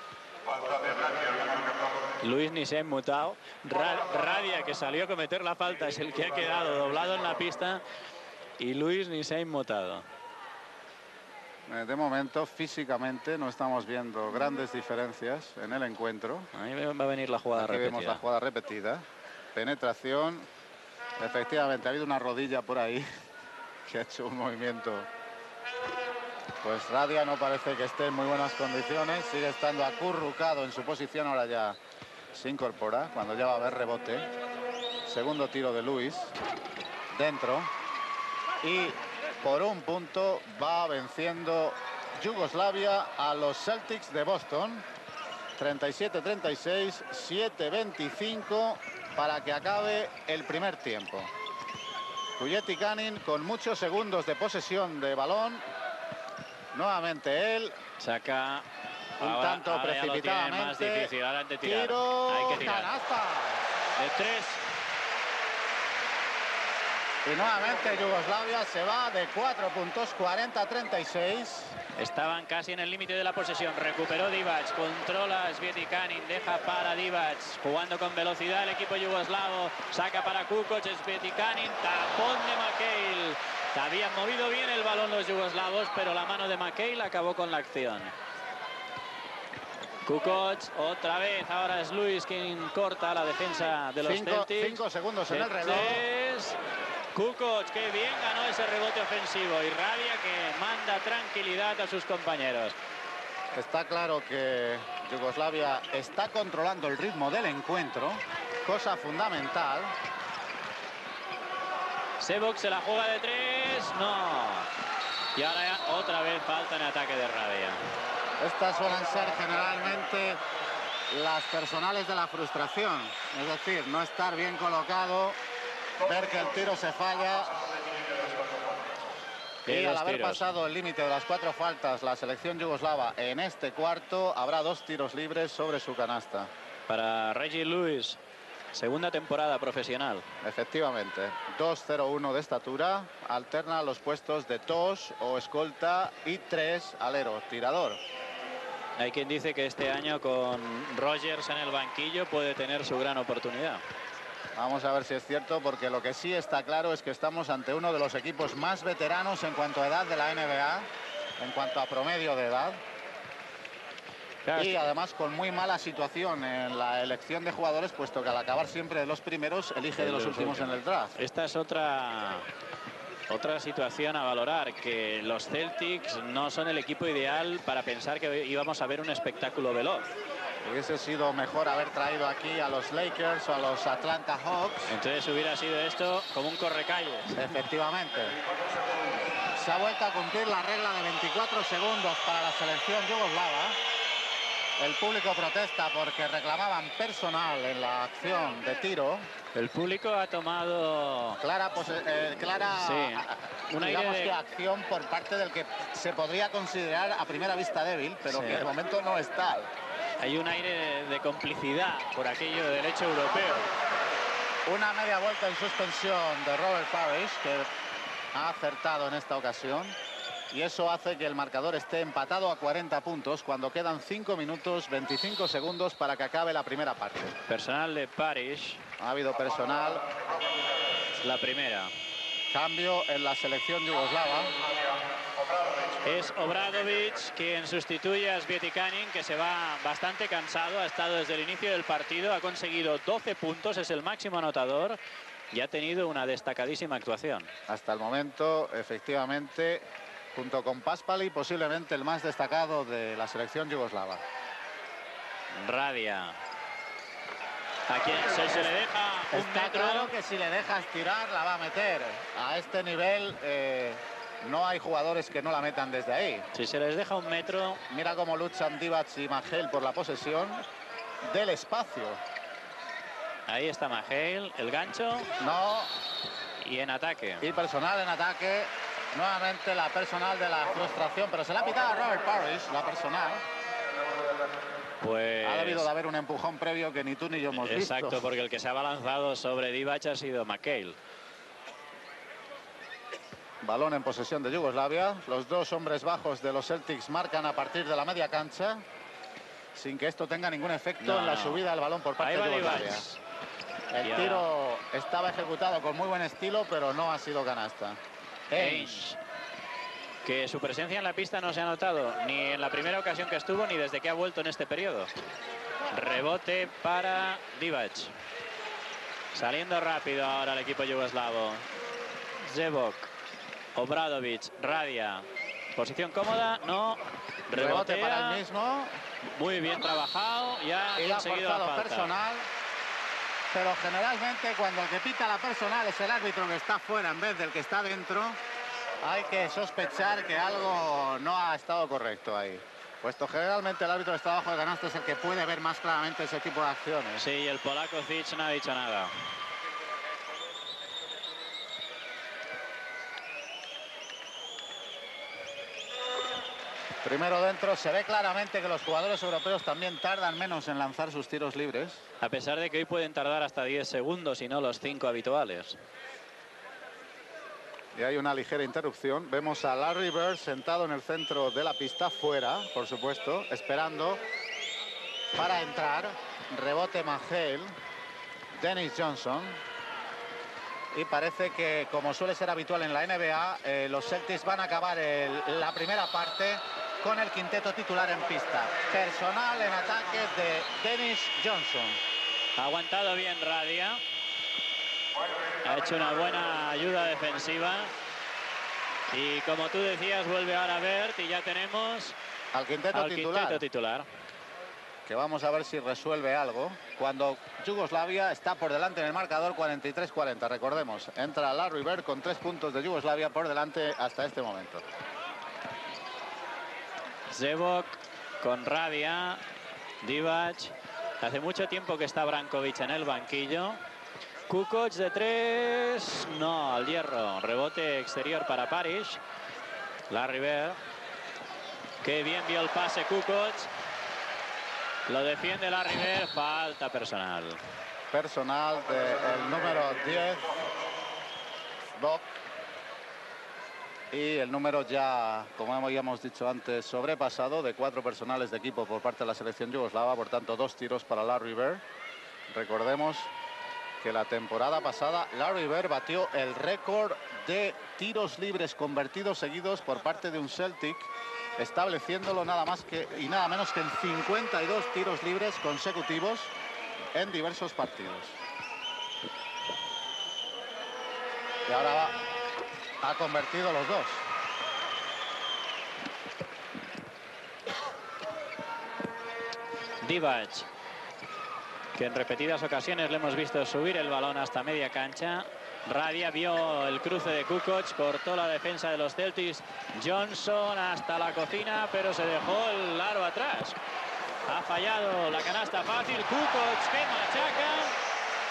Luis ni se ha inmutado. Radia, que salió a cometer la falta, es el que ha quedado doblado en la pista. Y Luis ni se ha inmutado. De momento, físicamente, no estamos viendo grandes diferencias en el encuentro. Ahí va a venir la jugada repetida. Vemos la jugada repetida. Penetración. Efectivamente, ha habido una rodilla por ahí que ha hecho un movimiento. Pues Radia no parece que esté en muy buenas condiciones. Sigue estando acurrucado en su posición. Ahora ya se incorpora cuando ya va a haber rebote. Segundo tiro de Luis. Dentro. Y por un punto va venciendo Yugoslavia a los Celtics de Boston. 37-36, 7-25 para que acabe el primer tiempo. Kujetikanin con muchos segundos de posesión de balón. Nuevamente él. Saca un tanto precipitadamente. Más difícil. Ahora han de tirar. Tiro, hay que tirar. canasta. De 3. Y nuevamente Yugoslavia se va de 4 puntos, 40-36. Estaban casi en el límite de la posesión. Recuperó Divac, controla Svietikanin, deja para Divac, jugando con velocidad el equipo yugoslavo. Saca para Kukoc, Svietikanin, tapón de McHale. Habían movido bien el balón los yugoslavos, pero la mano de McHale acabó con la acción. Kukoc, otra vez, ahora es Luis quien corta la defensa de los Celtics. 5 segundos en el reloj. Kukoc, que bien ganó ese rebote ofensivo, y Radia, que manda tranquilidad a sus compañeros. Está claro que Yugoslavia está controlando el ritmo del encuentro, cosa fundamental. Sevoc se la juega de 3, no. Y ahora ya otra vez falta en ataque de Radia. Estas suelen ser generalmente las personales de la frustración, es decir, no estar bien colocado, ver que el tiro se falla. Y al haber pasado el límite de las 4 faltas, la selección yugoslava en este cuarto habrá 2 tiros libres sobre su canasta. Para Reggie Lewis, segunda temporada profesional. Efectivamente, 2'01" de estatura, alterna los puestos de 2 o escolta y 3 alero, tirador. Hay quien dice que este año con Rogers en el banquillo puede tener su gran oportunidad. Vamos a ver si es cierto, porque lo que sí está claro es que estamos ante uno de los equipos más veteranos en cuanto a edad de la NBA, en cuanto a promedio de edad. Claro, y además con muy mala situación en la elección de jugadores, puesto que al acabar siempre de los primeros, elige de los últimos en el draft. Esta es otra situación a valorar, que los Celtics no son el equipo ideal para pensar que íbamos a ver un espectáculo veloz. Hubiese sido mejor haber traído aquí a los Lakers o a los Atlanta Hawks. Entonces hubiera sido esto como un correcalles. Efectivamente. Se ha vuelto a cumplir la regla de 24 segundos para la selección yugoslava. El público protesta porque reclamaban personal en la acción de tiro. El público ha tomado clara sí, que acción por parte del que se podría considerar a primera vista débil, pero que de momento no es tal. Hay un aire de complicidad por aquello de derecho europeo. Una media vuelta en suspensión de Robert Parrish, que ha acertado en esta ocasión. Y eso hace que el marcador esté empatado a 40 puntos cuando quedan 5 minutos 25 segundos para que acabe la primera parte. Personal de Parrish. Ha habido personal. La primera. Cambio en la selección yugoslava. Es Obradovic quien sustituye a Svietikanin, que se va bastante cansado. Ha estado desde el inicio del partido. Ha conseguido 12 puntos. Es el máximo anotador. Y ha tenido una destacadísima actuación. Hasta el momento, efectivamente, junto con Paspali, posiblemente el más destacado de la selección yugoslava. Radia. A quien se le deja un Está metro. Claro que si le dejas tirar, la va a meter. A este nivel no hay jugadores que no la metan desde ahí. Si se les deja un metro. Mira cómo luchan Divac y McHale por la posesión del espacio. Ahí está McHale, el gancho. No. Y en ataque. Y personal en ataque. Nuevamente la personal de la frustración, pero se la ha pitado a Robert Parrish, la personal. Pues ha debido de haber un empujón previo que ni tú ni yo hemos visto. Exacto, porque el que se ha balanzado sobre Divac ha sido McHale. Balón en posesión de Yugoslavia. Los dos hombres bajos de los Celtics marcan a partir de la media cancha. sin que esto tenga ningún efecto en la subida del balón por parte de Yugoslavia. El tiro estaba ejecutado con muy buen estilo, pero no ha sido canasta. Ainge, que su presencia en la pista no se ha notado ni en la primera ocasión que estuvo ni desde que ha vuelto en este periodo. Rebote para Divac. Saliendo rápido ahora el equipo yugoslavo. Zebok, Obradovic, Radia. Posición cómoda, no. Rebote para el mismo. Muy bien trabajado. Ya ha conseguido la falta. Personal. Pero generalmente cuando el que pita la personal es el árbitro que está fuera en vez del que está dentro, hay que sospechar que algo no ha estado correcto ahí. Puesto generalmente el árbitro que está abajo de canasta es el que puede ver más claramente ese tipo de acciones. Sí, el polaco Zic no ha dicho nada. Primero dentro, se ve claramente que los jugadores europeos también tardan menos en lanzar sus tiros libres. A pesar de que hoy pueden tardar hasta 10 segundos y no los 5 habituales. Y hay una ligera interrupción. Vemos a Larry Bird sentado en el centro de la pista, fuera, por supuesto, esperando para entrar. Rebote Mangel, Dennis Johnson. Y parece que, como suele ser habitual en la NBA, los Celtics van a acabar la primera parte con el quinteto titular en pista. Personal en ataque de Dennis Johnson. Ha aguantado bien Radia. Ha hecho una buena ayuda defensiva. Y como tú decías, vuelve ahora Bert y ya tenemos al quinteto titular. Que vamos a ver si resuelve algo. Cuando Yugoslavia está por delante en el marcador 43-40. Recordemos, entra Larry Bird con 3 puntos de Yugoslavia por delante hasta este momento. Zebok con Radia, Divac. Hace mucho tiempo que está Brankovic en el banquillo. Kukoc de 3, no, al hierro. Rebote exterior para Paris. Larry Bird. Qué bien vio el pase Kukoc. Lo defiende Larry Bird, falta personal. Personal del número 10, Bob. Y el número ya, como habíamos dicho antes, sobrepasado de 4 personales de equipo por parte de la selección yugoslava. Por tanto, 2 tiros para Larry Bird. Recordemos que la temporada pasada Larry Bird batió el récord de tiros libres convertidos seguidos por parte de un Celtic, estableciéndolo nada más y nada menos que en 52 tiros libres consecutivos en diversos partidos. Y ahora ha convertido los 2. Divac, que en repetidas ocasiones le hemos visto subir el balón hasta media cancha. Radia vio el cruce de Kukoc, cortó la defensa de los Celtics. Johnson hasta la cocina, pero se dejó el aro atrás. Ha fallado la canasta fácil. Kukoc que machaca.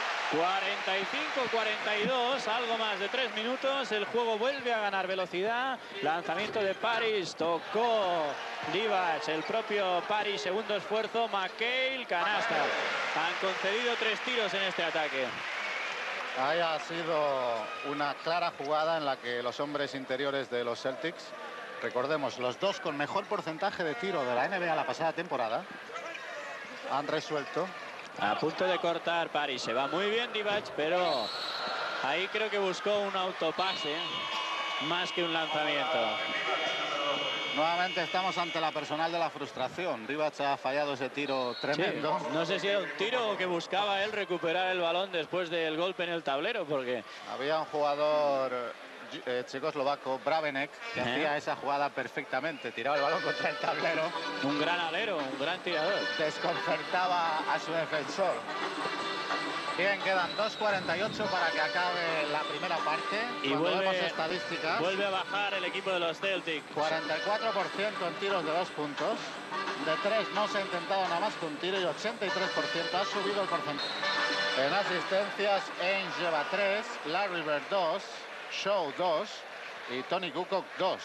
45-42, algo más de 3 minutos. El juego vuelve a ganar velocidad. Lanzamiento de Paris, tocó Divac, el propio Paris, segundo esfuerzo. McHale, canasta. Han concedido 3 tiros en este ataque. Ha sido una clara jugada en la que los hombres interiores de los Celtics, recordemos, los 2 con mejor porcentaje de tiro de la NBA la pasada temporada, han resuelto. A punto de cortar Paris, se va muy bien Divac, pero ahí creo que buscó un autopase más que un lanzamiento. Nuevamente estamos ante la personal de la frustración. Divac ha fallado ese tiro tremendo. Sí, no sé si era un tiro o que buscaba él recuperar el balón después del golpe en el tablero, porque había un jugador checoslovaco, Bravenek, que hacía esa jugada perfectamente. Tiraba el balón contra el tablero. Un gran alero, un gran tirador. Desconcertaba a su defensor. Bien, quedan 2:48 para que acabe la primera parte. Y vemos estadísticas. Vuelve a bajar el equipo de los Celtics. 44% en tiros de 2 puntos. De 3 no se ha intentado nada más que un tiro y 83% ha subido el porcentaje. En asistencias, Ainge lleva 3, Larry Bird 2, Shaw 2 y Tony Kukoc 2.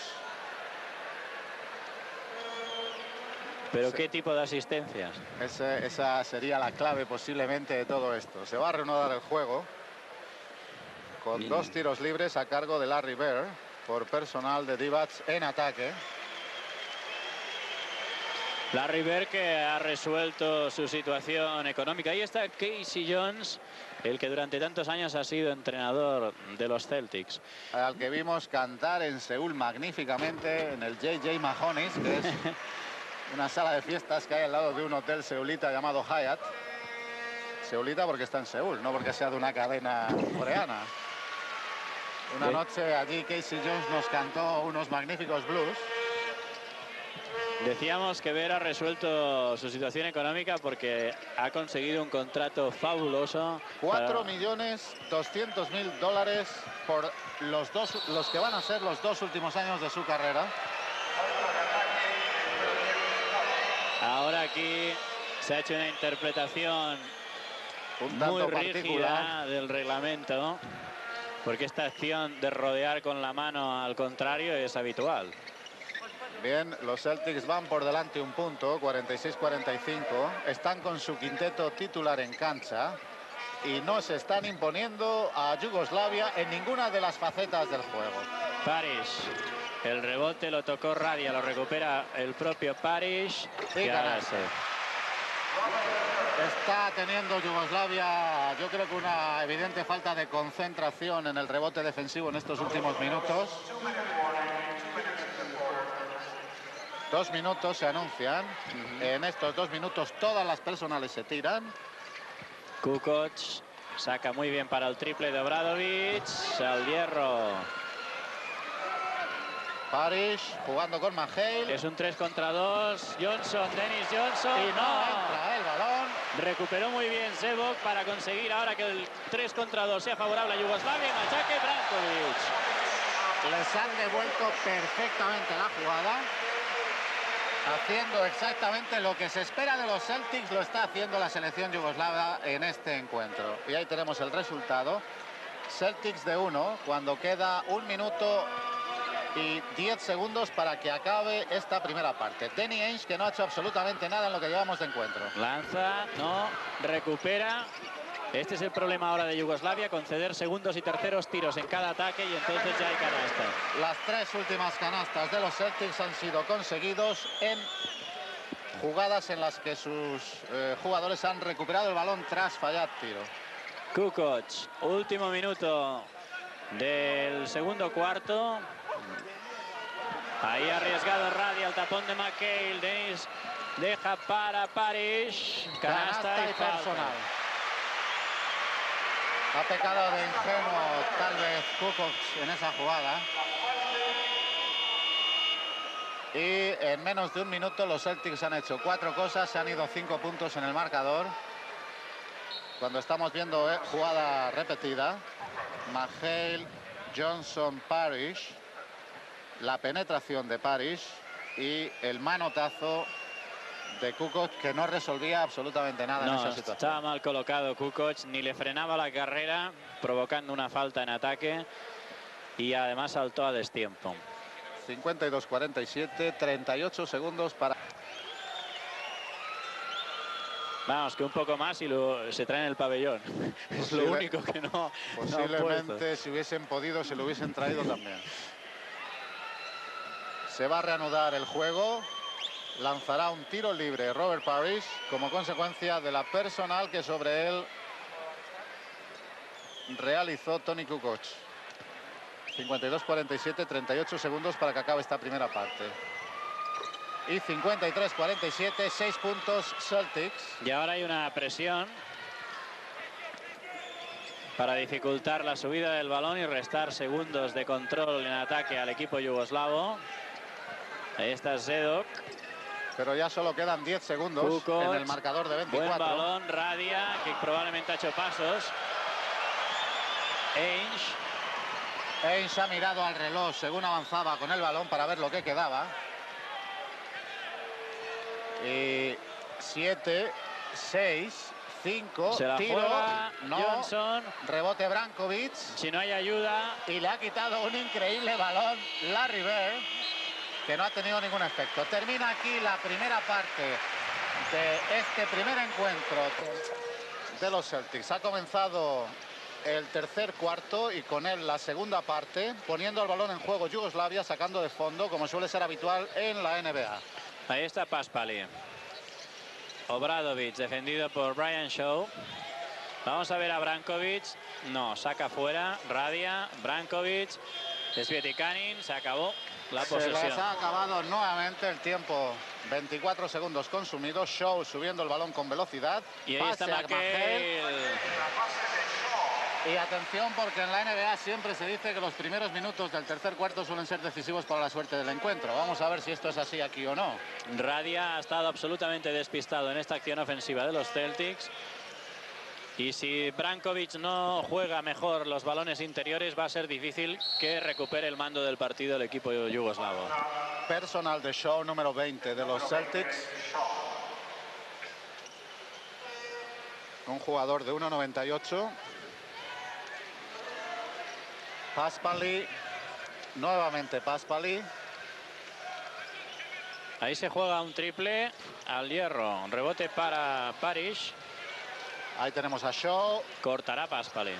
¿Pero qué tipo de asistencias? Esa sería la clave posiblemente de todo esto. Se va a reanudar el juego con 2 tiros libres a cargo de Larry Bird por personal de Divac en ataque. Larry Bird, que ha resuelto su situación económica. Ahí está Casey Jones, el que durante tantos años ha sido entrenador de los Celtics. Al que vimos cantar en Seúl magníficamente en el J.J. Mahoney's, que es una sala de fiestas que hay al lado de un hotel seulita llamado Hyatt. Seulita porque está en Seúl, no porque sea de una cadena coreana. Una noche allí Casey Jones nos cantó unos magníficos blues. Decíamos que Ver ha resuelto su situación económica porque ha conseguido un contrato fabuloso. 4.200.000 dólares por los que van a ser los 2 últimos años de su carrera. Ahora aquí se ha hecho una interpretación un tanto muy particular rígida del reglamento, porque esta acción de rodear con la mano al contrario es habitual. Bien, los Celtics van por delante un punto, 46-45. Están con su quinteto titular en cancha y no se están imponiendo a Yugoslavia en ninguna de las facetas del juego. Parish, el rebote lo tocó Radia, lo recupera el propio Parish. Y canasta. Está teniendo Yugoslavia, yo creo que una evidente falta de concentración en el rebote defensivo en estos últimos minutos. 2 minutos se anuncian. En estos 2 minutos todas las personales se tiran. Kukoc saca muy bien para el triple de Obradovic. Al hierro. Parish jugando con McHale. Es un 3 contra 2. Johnson, Dennis Johnson. Y no entra el balón. Recuperó muy bien Zebok para conseguir ahora que el 3 contra 2 sea favorable a Yugoslavia. Y machaque Brankovic. Les han devuelto perfectamente la jugada. Haciendo exactamente lo que se espera de los Celtics, lo está haciendo la selección yugoslava en este encuentro. Y ahí tenemos el resultado. Celtics de 1, cuando queda 1 minuto y 10 segundos para que acabe esta primera parte. Danny Ainge, que no ha hecho absolutamente nada en lo que llevamos de encuentro. Lanza, no, recupera. Este es el problema ahora de Yugoslavia, conceder segundos y terceros tiros en cada ataque y entonces ya hay canasta. Las 3 últimas canastas de los Celtics han sido conseguidos en jugadas en las que sus jugadores han recuperado el balón tras fallar tiro. Kukoc, último minuto del segundo cuarto. Ahí arriesgado Radia, el tapón de McHale. Dennis deja para Parish. Canasta y personal. Ha pecado de ingenuo tal vez Kukoc en esa jugada. Y en menos de 1 minuto los Celtics han hecho 4 cosas. Se han ido 5 puntos en el marcador. Cuando estamos viendo jugada repetida. McHale, Johnson, Parish. La penetración de Parish y el manotazo de Kukoc, que no resolvía absolutamente nada en esa situación. Estaba mal colocado Kukoc, ni le frenaba la carrera, provocando una falta en ataque y además saltó a destiempo. 52-47, 38 segundos para... Vamos, que un poco más y se traen el pabellón. Es lo único que no... Posiblemente si hubiesen podido se lo hubiesen traído también. Se va a reanudar el juego. Lanzará un tiro libre Robert Parish como consecuencia de la personal que sobre él realizó Toni Kukoc. 52-47, 38 segundos para que acabe esta primera parte. Y 53-47, 6 puntos Celtics. Y ahora hay una presión para dificultar la subida del balón y restar segundos de control en ataque al equipo yugoslavo. Ahí está Zedok. Pero ya solo quedan 10 segundos Kukoc, en el marcador de 24. Buen balón, Radia, que probablemente ha hecho pasos. Ainge ha mirado al reloj según avanzaba con el balón para ver lo que quedaba. Y 7, 6, 5, se la tiro, juega no, Johnson. Rebote Brankovic. Si no hay ayuda. Y le ha quitado un increíble balón Larry Bird, que no ha tenido ningún efecto. Termina aquí la primera parte de este primer encuentro de los Celtics. Ha comenzado el tercer cuarto y con él la segunda parte, poniendo el balón en juego Yugoslavia, sacando de fondo, como suele ser habitual en la NBA. Ahí está Paspali. Obradovic defendido por Brian Shaw. Vamos a ver a Brankovic. No, saca fuera. Radia, Brankovic. Svietikanin. Se acabó la posesión. Se les ha acabado nuevamente el tiempo. 24 segundos consumidos. Shaw subiendo el balón con velocidad. Y ahí está McHale. Y atención, porque en la NBA siempre se dice que los primeros minutos del tercer cuarto suelen ser decisivos para la suerte del encuentro. Vamos a ver si esto es así aquí o no. Radia ha estado absolutamente despistado en esta acción ofensiva de los Celtics. Y si Brankovic no juega mejor los balones interiores, va a ser difícil que recupere el mando del partido el equipo yugoslavo. Personal de Shaw, número 20 de los Celtics. Un jugador de 1,98. Paspali, nuevamente Paspali. Ahí se juega un triple al hierro. Rebote para Parish. Ahí tenemos a Shaw. Cortará Paspali.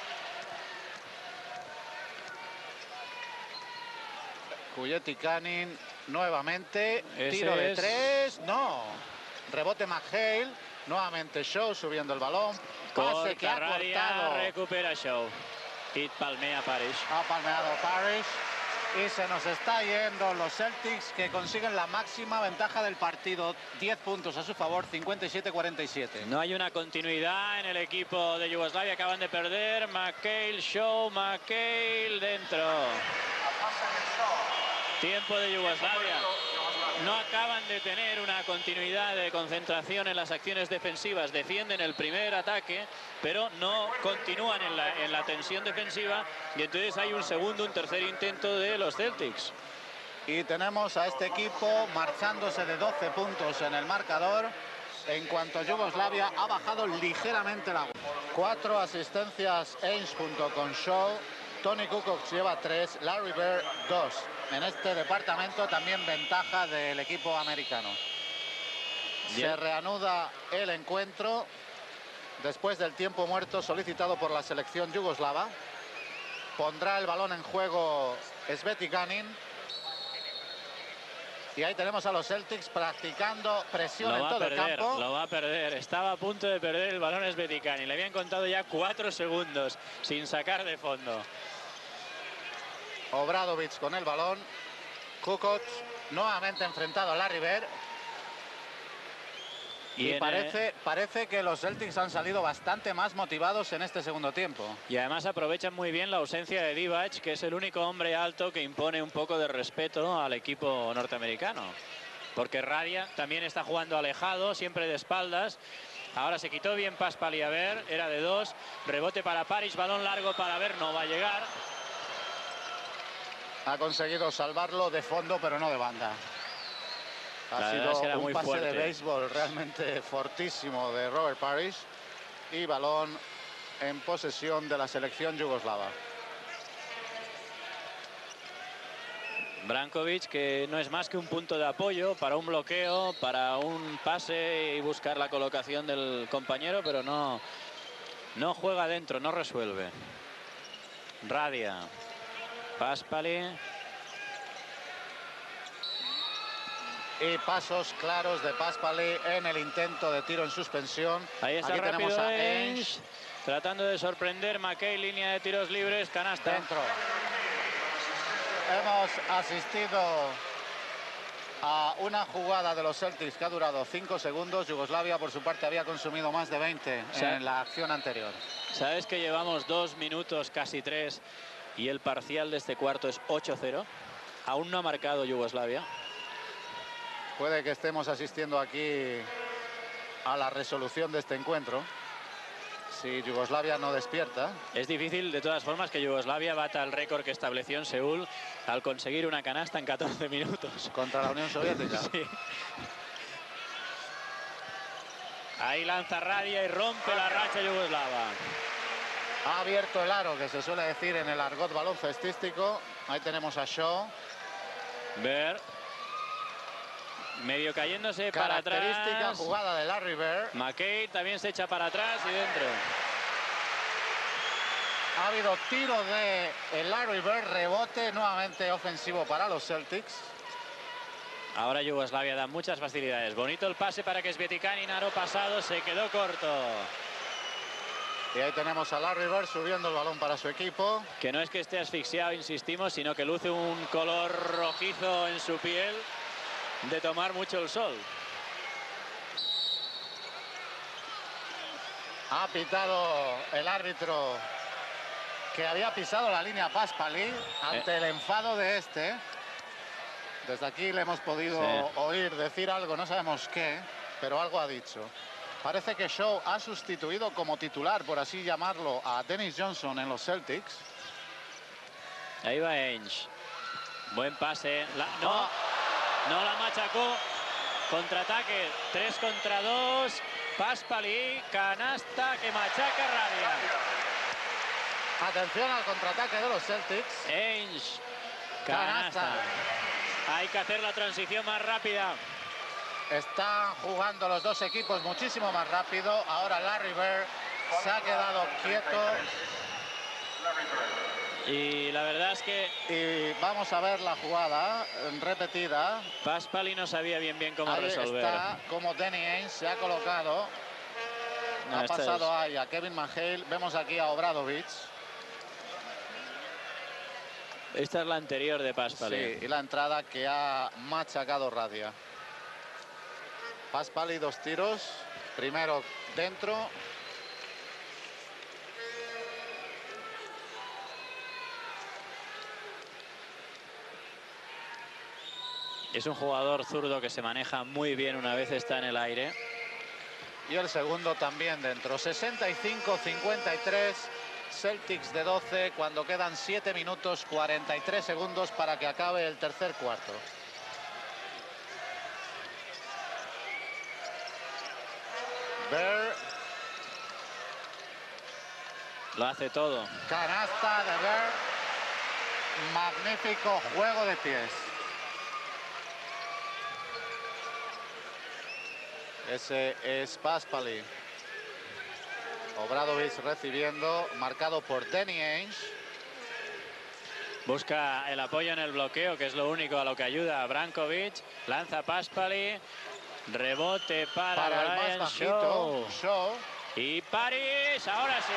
Svietikanin nuevamente. Tiro de tres. No. Rebote McHale. Nuevamente Shaw subiendo el balón. Pase que ha cortado. Recupera Shaw. Y palmea Parish. Ha palmeado Parish. Y se nos está yendo los Celtics, que consiguen la máxima ventaja del partido. 10 puntos a su favor, 57-47. No hay una continuidad en el equipo de Yugoslavia. Acaban de perder. McHale, Shaw, McHale dentro. Tiempo de Yugoslavia. No acaban de tener una continuidad de concentración en las acciones defensivas. Defienden el primer ataque, pero no continúan en la tensión defensiva. Y entonces hay un segundo, un tercer intento de los Celtics. Y tenemos a este equipo marchándose de 12 puntos en el marcador. En cuanto a Yugoslavia, ha bajado ligeramente la... 4 asistencias Ainge junto con Shaw. Tony Kukoc lleva 3, Larry Bird 2. En este departamento también ventaja del equipo americano. Bien. Se reanuda el encuentro después del tiempo muerto solicitado por la selección yugoslava. Pondrá el balón en juego Svietikanin. Y ahí tenemos a los Celtics practicando presión en todo el campo. Lo va a perder. Estaba a punto de perder el balón Svietikanin. Le habían contado ya 4 segundos sin sacar de fondo. Obradovic con el balón. Kukoc nuevamente enfrentado a Larry Bird. Y parece que los Celtics han salido bastante más motivados en este segundo tiempo. Y además aprovechan muy bien la ausencia de Divac, que es el único hombre alto que impone un poco de respeto al equipo norteamericano. Porque Radia también está jugando alejado, siempre de espaldas. Ahora se quitó bien Paspali a ver, era de 2. Rebote para Parish, balón largo para ver, no va a llegar. Ha conseguido salvarlo de fondo, pero no de banda. Ha sido un pase de béisbol realmente fortísimo de Robert Parish. Y balón en posesión de la selección yugoslava. Brankovic, que no es más que un punto de apoyo para un bloqueo, para un pase y buscar la colocación del compañero, pero no juega dentro, no resuelve. Radia. Paspali. Y pasos claros de Paspali en el intento de tiro en suspensión. Ahí está. Aquí tenemos a Ainge tratando de sorprender. McHale, línea de tiros libres, canasta. Dentro. Hemos asistido a una jugada de los Celtics que ha durado 5 segundos. Yugoslavia, por su parte, había consumido más de 20 en la acción anterior. Sabes que llevamos 2 minutos, casi 3, y el parcial de este cuarto es 8-0. Aún no ha marcado Yugoslavia. Puede que estemos asistiendo aquí a la resolución de este encuentro. Si Yugoslavia no despierta. Es difícil, de todas formas, que Yugoslavia bata el récord que estableció en Seúl al conseguir una canasta en 14 minutos. Contra la Unión Soviética. Sí. Ahí lanza Radia y rompe la racha yugoslava. Ha abierto el aro, que se suele decir en el argot baloncestístico. Ahí tenemos a Shaw. Bird. Medio cayéndose para atrás. Característica jugada de Larry Bird. McHale también se echa para atrás y dentro. Ha habido tiro de Larry Bird, rebote nuevamente ofensivo para los Celtics. Ahora Yugoslavia da muchas facilidades. Bonito el pase para que Svetikanin, aro pasado, se quedó corto. Y ahí tenemos a Larry Bird subiendo el balón para su equipo. Que no es que esté asfixiado, insistimos, sino que luce un color rojizo en su piel de tomar mucho el sol. Ha pitado el árbitro que había pisado la línea Paspali ante el enfado de este. Desde aquí le hemos podido oír decir algo, no sabemos qué, pero algo ha dicho. Parece que Shaw ha sustituido como titular, por así llamarlo, a Dennis Johnson en los Celtics. Ahí va Ainge. Buen pase. No la machacó. Contraataque. 3 contra 2. Paspali. Canasta que machaca Rabia. Atención al contraataque de los Celtics. Ainge. Canasta. Hay que hacer la transición más rápida. Están jugando los dos equipos muchísimo más rápido. Ahora Larry Bird se ha quedado quieto. Y la verdad es que... Y vamos a ver la jugada repetida. Paspali no sabía bien cómo ahí resolver. Está como Danny Ainge se ha colocado. No, ha pasado ahí a Kevin McHale. Vemos aquí a Obradovic. Esta es la anterior de Paspali. Sí, y la entrada que ha machacado Radia. Paspali 2 tiros. Primero dentro. Es un jugador zurdo que se maneja muy bien una vez está en el aire. Y el segundo también dentro. 65-53. Celtics de 12 cuando quedan 7 minutos 43 segundos para que acabe el tercer cuarto. Bird. Lo hace todo. Canasta de Bird. Magnífico juego de pies. Ese es Paspali. Obradovic recibiendo, marcado por Danny Ainge. Busca el apoyo en el bloqueo, que es lo único a lo que ayuda a Brankovic. Lanza Paspali. Rebote para el más bajito, Shaw. Y París, ahora sí.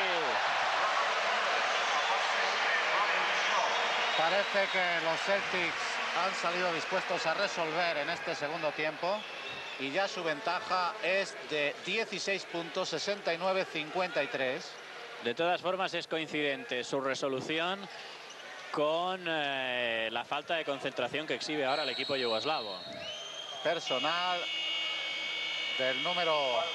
Parece que los Celtics han salido dispuestos a resolver en este segundo tiempo. Y ya su ventaja es de 16 puntos, 69-53. De todas formas es coincidente su resolución con la falta de concentración que exhibe ahora el equipo yugoslavo. Personal del número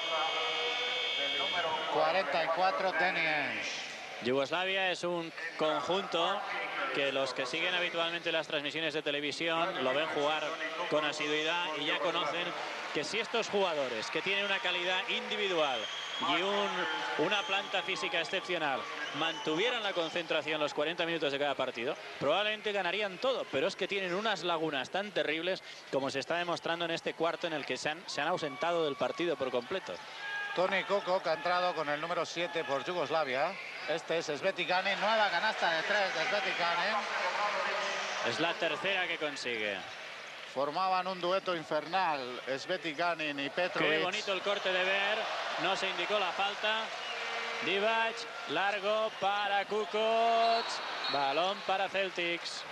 44, Danny Ainge. Yugoslavia es un conjunto que los que siguen habitualmente las transmisiones de televisión lo ven jugar con asiduidad y ya conocen que si estos jugadores que tienen una calidad individual y una planta física excepcional mantuvieran la concentración los 40 minutos de cada partido, probablemente ganarían todo, pero es que tienen unas lagunas tan terribles como se está demostrando en este cuarto en el que se han ausentado del partido por completo. Toni Kukoc ha entrado con el número 7 por Yugoslavia. Este es Svetikanin, nueva canasta de 3 de Svetikanin. Es la tercera que consigue. Formaban un dueto infernal, Svetikanin y Petrovic. Qué bonito el corte de Ver, no se indicó la falta. Divac, largo para Kukoc, balón para Celtics.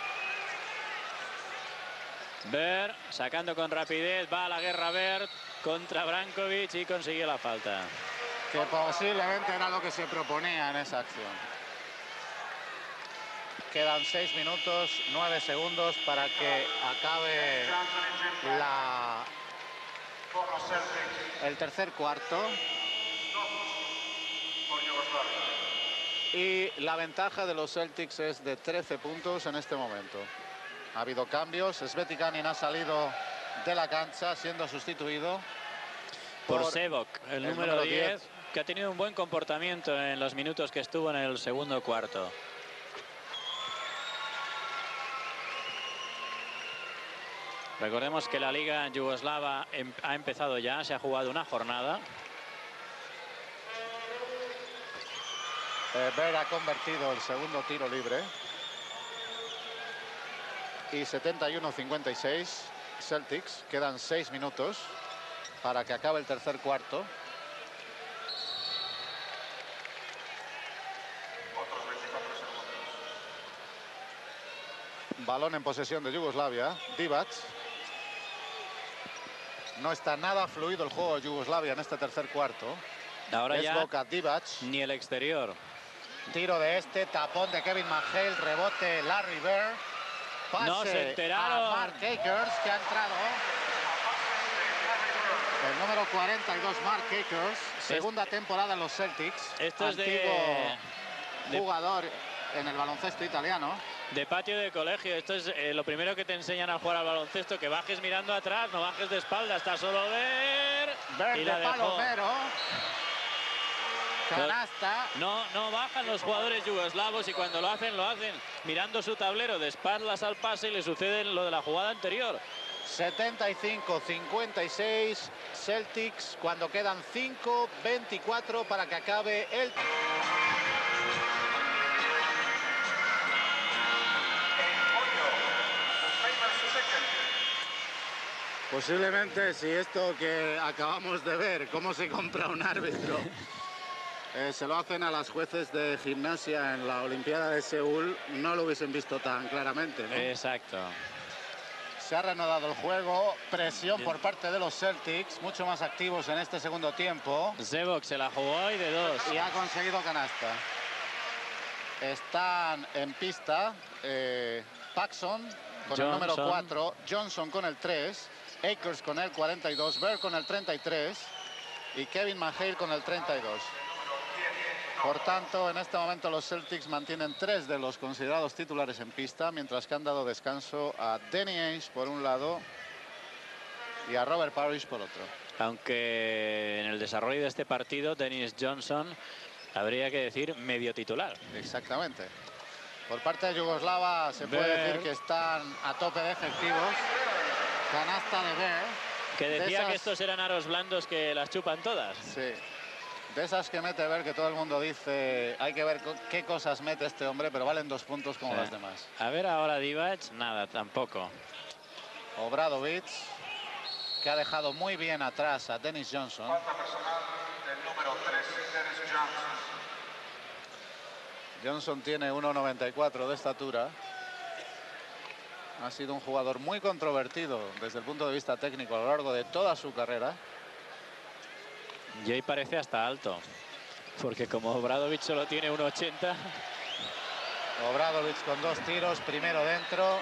Ver, sacando con rapidez, va a la guerra Ver contra Brankovic y consigue la falta. Que posiblemente era lo que se proponía en esa acción. Quedan 6 minutos, 9 segundos para que acabe el tercer cuarto. Y la ventaja de los Celtics es de 13 puntos en este momento. Ha habido cambios. Svetikanin ha salido de la cancha siendo sustituido por Sevok, el número 10, que ha tenido un buen comportamiento en los minutos que estuvo en el segundo cuarto. Recordemos que la liga yugoslava ha empezado ya, se ha jugado una jornada. Ver ha convertido el segundo tiro libre. Y 71-56. Celtics. Quedan 6 minutos para que acabe el tercer cuarto. Balón en posesión de Yugoslavia. Divac. No está nada fluido el juego de Yugoslavia en este tercer cuarto. Ahora ya Boca Divac. ni el exterior. Tiro de tapón de Kevin McHale, rebote Larry Bird. Pase no se enteraron. a Mark Akers, que ha entrado. El número 42, Mark Akers. Segunda temporada en los Celtics. Esto es de jugador en el baloncesto italiano. De patio de colegio. Esto es lo primero que te enseñan a jugar al baloncesto, que bajes mirando atrás, no bajes de espalda, está solo Bird de palomero. Canasta. No bajan los jugadores yugoslavos, y cuando lo hacen mirando su tablero de espaldas al pase, y le sucede lo de la jugada anterior. 75-56 Celtics cuando quedan 5:24 para que acabe el... Posiblemente, si esto que acabamos de ver, cómo se compra un árbitro, se lo hacen a las jueces de gimnasia en la Olimpiada de Seúl, no lo hubiesen visto tan claramente, ¿no? Exacto. Se ha reanudado el juego, presión por parte de los Celtics, mucho más activos en este segundo tiempo. Zebok se la jugó y de 2. Y ha conseguido canasta. Están en pista Paxson con el número 4, Johnson con el 3, Akers con el 42, Bird con el 33 y Kevin McHale con el 32. Por tanto, en este momento los Celtics mantienen 3 de los considerados titulares en pista, mientras que han dado descanso a Danny Ainge por un lado y a Robert Parrish por otro. Aunque en el desarrollo de este partido, Dennis Johnson, habría que decir medio titular. Exactamente. Por parte de Yugoslava se puede decir que están a tope de efectivos. Canasta de Bird. Que decía que estos eran aros blandos que las chupan todas. Sí. De esas que mete Bird, que todo el mundo dice, hay que ver qué cosas mete este hombre, pero valen 2 puntos como las demás. A ver ahora Divac, nada, tampoco. Obradovic, que ha dejado muy bien atrás a Dennis Johnson. Falta personal del número 3, Dennis Johnson. Johnson tiene 1,94 de estatura. Ha sido un jugador muy controvertido desde el punto de vista técnico a lo largo de toda su carrera. Y ahí parece hasta alto, porque como Obradovic solo tiene 1,80. Obradovic con 2 tiros, primero dentro.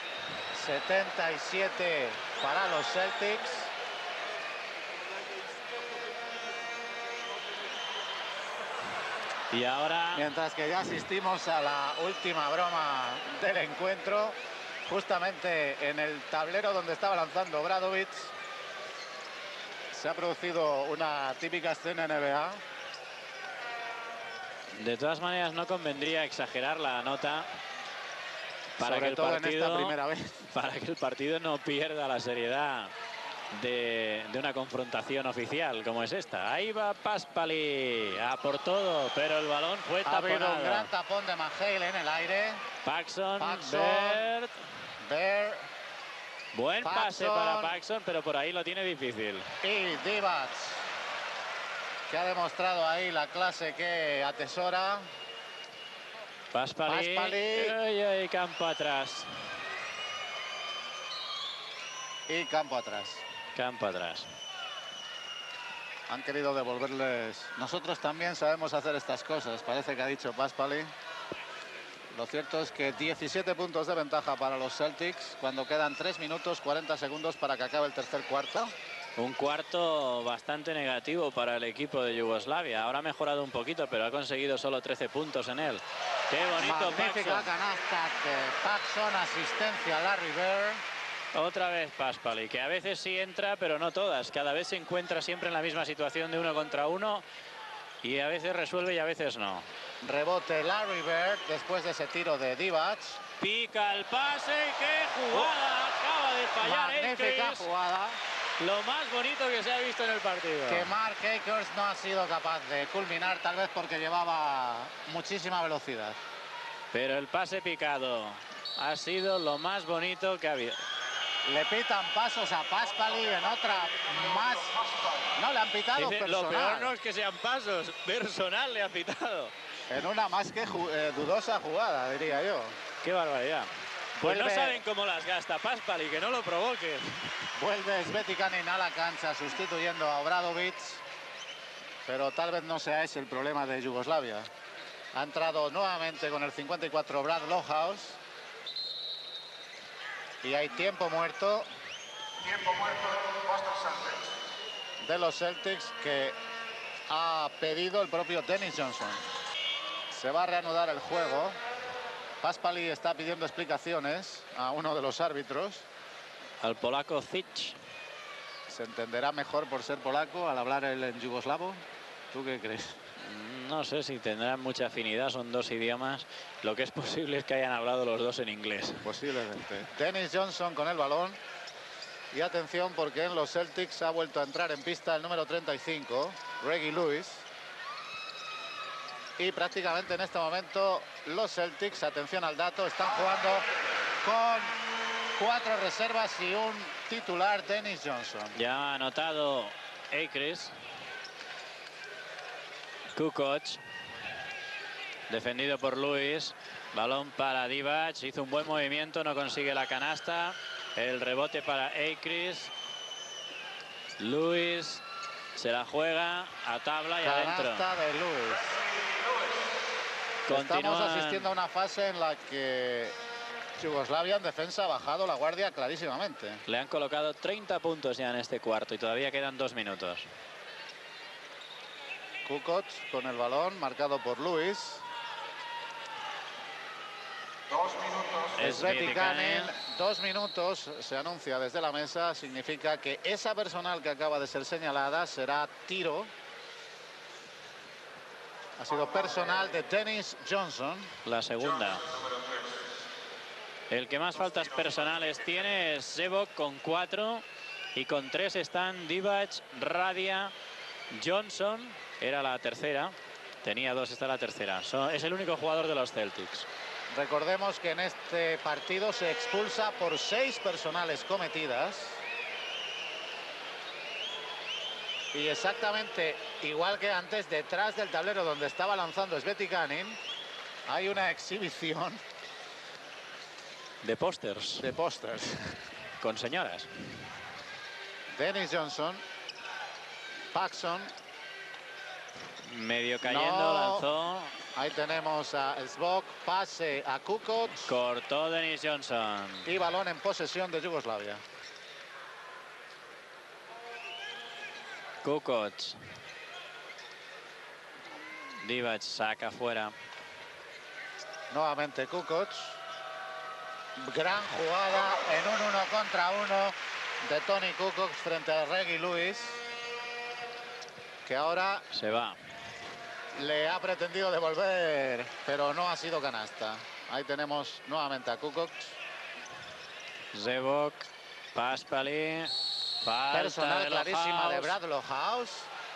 77 para los Celtics. Y ahora... Mientras que ya asistimos a la última broma del encuentro, justamente en el tablero donde estaba lanzando Obradovic, se ha producido una típica escena NBA. De todas maneras, no convendría exagerar la nota para que el todo partido, en esta primera vez. para que el partido no pierda la seriedad de una confrontación oficial como es esta. Ahí va Paspali a por todo, pero el balón fue taponado. Ha habido un gran tapón de McHale en el aire. Paxson, Bird. Buen pase para Paxson, pero por ahí lo tiene difícil. Y Divac, que ha demostrado ahí la clase que atesora. Paspali. Y campo atrás. Y campo atrás. Campo atrás. Han querido devolverles. Nosotros también sabemos hacer estas cosas, parece que ha dicho Paspali. Lo cierto es que 17 puntos de ventaja para los Celtics cuando quedan 3 minutos 40 segundos para que acabe el tercer cuarto. Un cuarto bastante negativo para el equipo de Yugoslavia. Ahora ha mejorado un poquito, pero ha conseguido solo 13 puntos en él. ¡Qué bonito! Magnífica canasta de Paxson, asistencia a Larry Bird. Otra vez Paspali, que a veces sí entra, pero no todas. Cada vez se encuentra siempre en la misma situación de 1 contra 1 y a veces resuelve y a veces no. Rebote Larry Bird después de ese tiro de Divac. Pica el pase y qué jugada. Acaba de fallar. Magnífica Akers. jugada. Lo más bonito que se ha visto en el partido. Que Mark Akers no ha sido capaz de culminar, tal vez porque llevaba muchísima velocidad. Pero el pase picado ha sido lo más bonito que ha habido. Le pitan pasos a Paspali, en otra más. No, le han pitado Dice, personal. lo peor no es que sean pasos, personal le ha pitado. En una más que dudosa jugada, diría yo. Qué barbaridad. Pues no Vuelve- saben cómo las gasta Paspali, que no lo provoquen. Vuelve Svetikanin a la cancha sustituyendo a Obradovic, pero tal vez no sea ese el problema de Yugoslavia. Ha entrado nuevamente con el 54 Brad Lohaus. Y hay tiempo muerto Tiempo muerto, Boston Celtics. de los Celtics que ha pedido el propio Dennis Johnson. Se va a reanudar el juego. Paspali está pidiendo explicaciones a uno de los árbitros. Al polaco Zic. ¿Se entenderá mejor por ser polaco al hablar él en yugoslavo? ¿Tú qué crees? No sé si tendrán mucha afinidad, son dos idiomas. Lo que es posible es que hayan hablado los dos en inglés. Posiblemente. Dennis Johnson con el balón. Y atención porque en los Celtics ha vuelto a entrar en pista el número 35, Reggie Lewis. Y prácticamente en este momento los Celtics, atención al dato, están jugando con 4 reservas y un titular, Dennis Johnson. Ya ha anotado Akris. Kukoc. Defendido por Lewis. Balón para Divac. Hizo un buen movimiento, no consigue la canasta. El rebote para Akris. Lewis se la juega a tabla y adentro. Canasta de Lewis. Estamos Continúan. asistiendo a una fase en la que Yugoslavia en defensa ha bajado la guardia clarísimamente. Le han colocado 30 puntos ya en este cuarto y todavía quedan 2 minutos. Kukoc con el balón, marcado por Lewis. 2 minutos. Svetikanin, 2 minutos, se anuncia desde la mesa, significa que esa personal que acaba de ser señalada será tiro. Ha sido personal de Dennis Johnson. La segunda. Número 3. El que más faltas personales tiene es Zebok con 4 y con 3 están Divac, Radia, Johnson. Era la tercera. Tenía 2, esta la tercera. Es el único jugador de los Celtics. Recordemos que en este partido se expulsa por 6 personales cometidas. Y exactamente igual que antes, detrás del tablero donde estaba lanzando Svetikanin, hay una exhibición De pósters de pósters. con señoras. Dennis Johnson, Paxson, Medio cayendo, No. lanzó. ahí tenemos a Svok, pase a Kukoc Cortó Dennis Johnson. y balón en posesión de Yugoslavia. Kukoc. Divac saca fuera. Nuevamente Kukoc. Gran jugada en un 1 contra 1 de Tony Kukoc frente a Reggie Lewis, que ahora Se va. le ha pretendido devolver, pero no ha sido canasta. Ahí tenemos nuevamente a Kukoc. Zebok. Paspali. Falta Personal de clarísima de Lohaus. Brad Lohaus.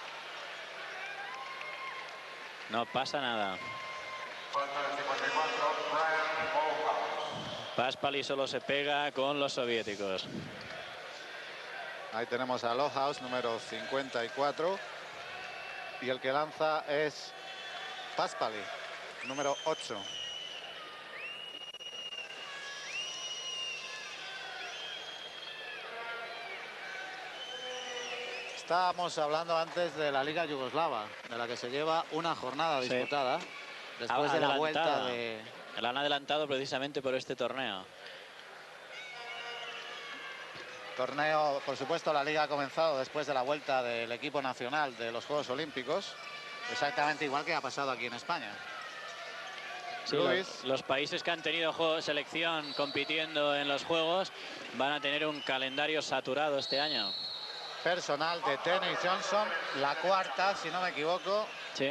No pasa nada. Falta del 54, Brian Morehouse. Paspali solo se pega con los soviéticos. Ahí tenemos a Lohaus, número 54. Y el que lanza es Paspali, número 8. Estábamos hablando antes de la Liga Yugoslava, de la que se lleva una jornada Sí. disputada después de la vuelta Adelantada. de... La han adelantado precisamente por este torneo. Torneo, por supuesto, la Liga ha comenzado después de la vuelta del equipo nacional de los Juegos Olímpicos, exactamente igual que ha pasado aquí en España. Sí, Lewis. los países que han tenido selección compitiendo en los Juegos van a tener un calendario saturado este año. Personal de Dennis Johnson, la cuarta, si no me equivoco. Sí.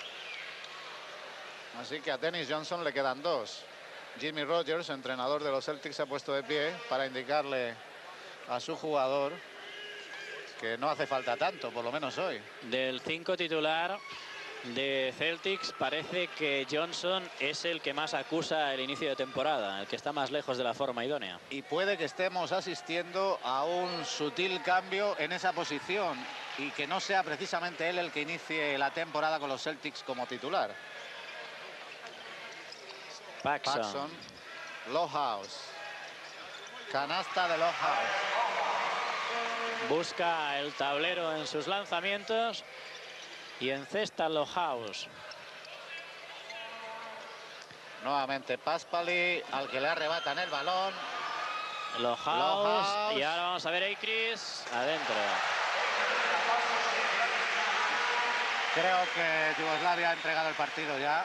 Así que a Dennis Johnson le quedan 2. Jimmy Rogers, entrenador de los Celtics, se ha puesto de pie para indicarle a su jugador que no hace falta tanto, por lo menos hoy. Del 5 titular, de Celtics, parece que Johnson es el que más acusa el inicio de temporada, el que está más lejos de la forma idónea. Y puede que estemos asistiendo a un sutil cambio en esa posición y que no sea precisamente él el que inicie la temporada con los Celtics como titular. Paxson, Lohaus, canasta de Lohaus. Busca el tablero en sus lanzamientos y encesta Lohaus. Nuevamente Paspali, al que le arrebatan el balón. Lohaus. Y ahora vamos a ver a Akris adentro. Creo que Yugoslavia ha entregado el partido ya.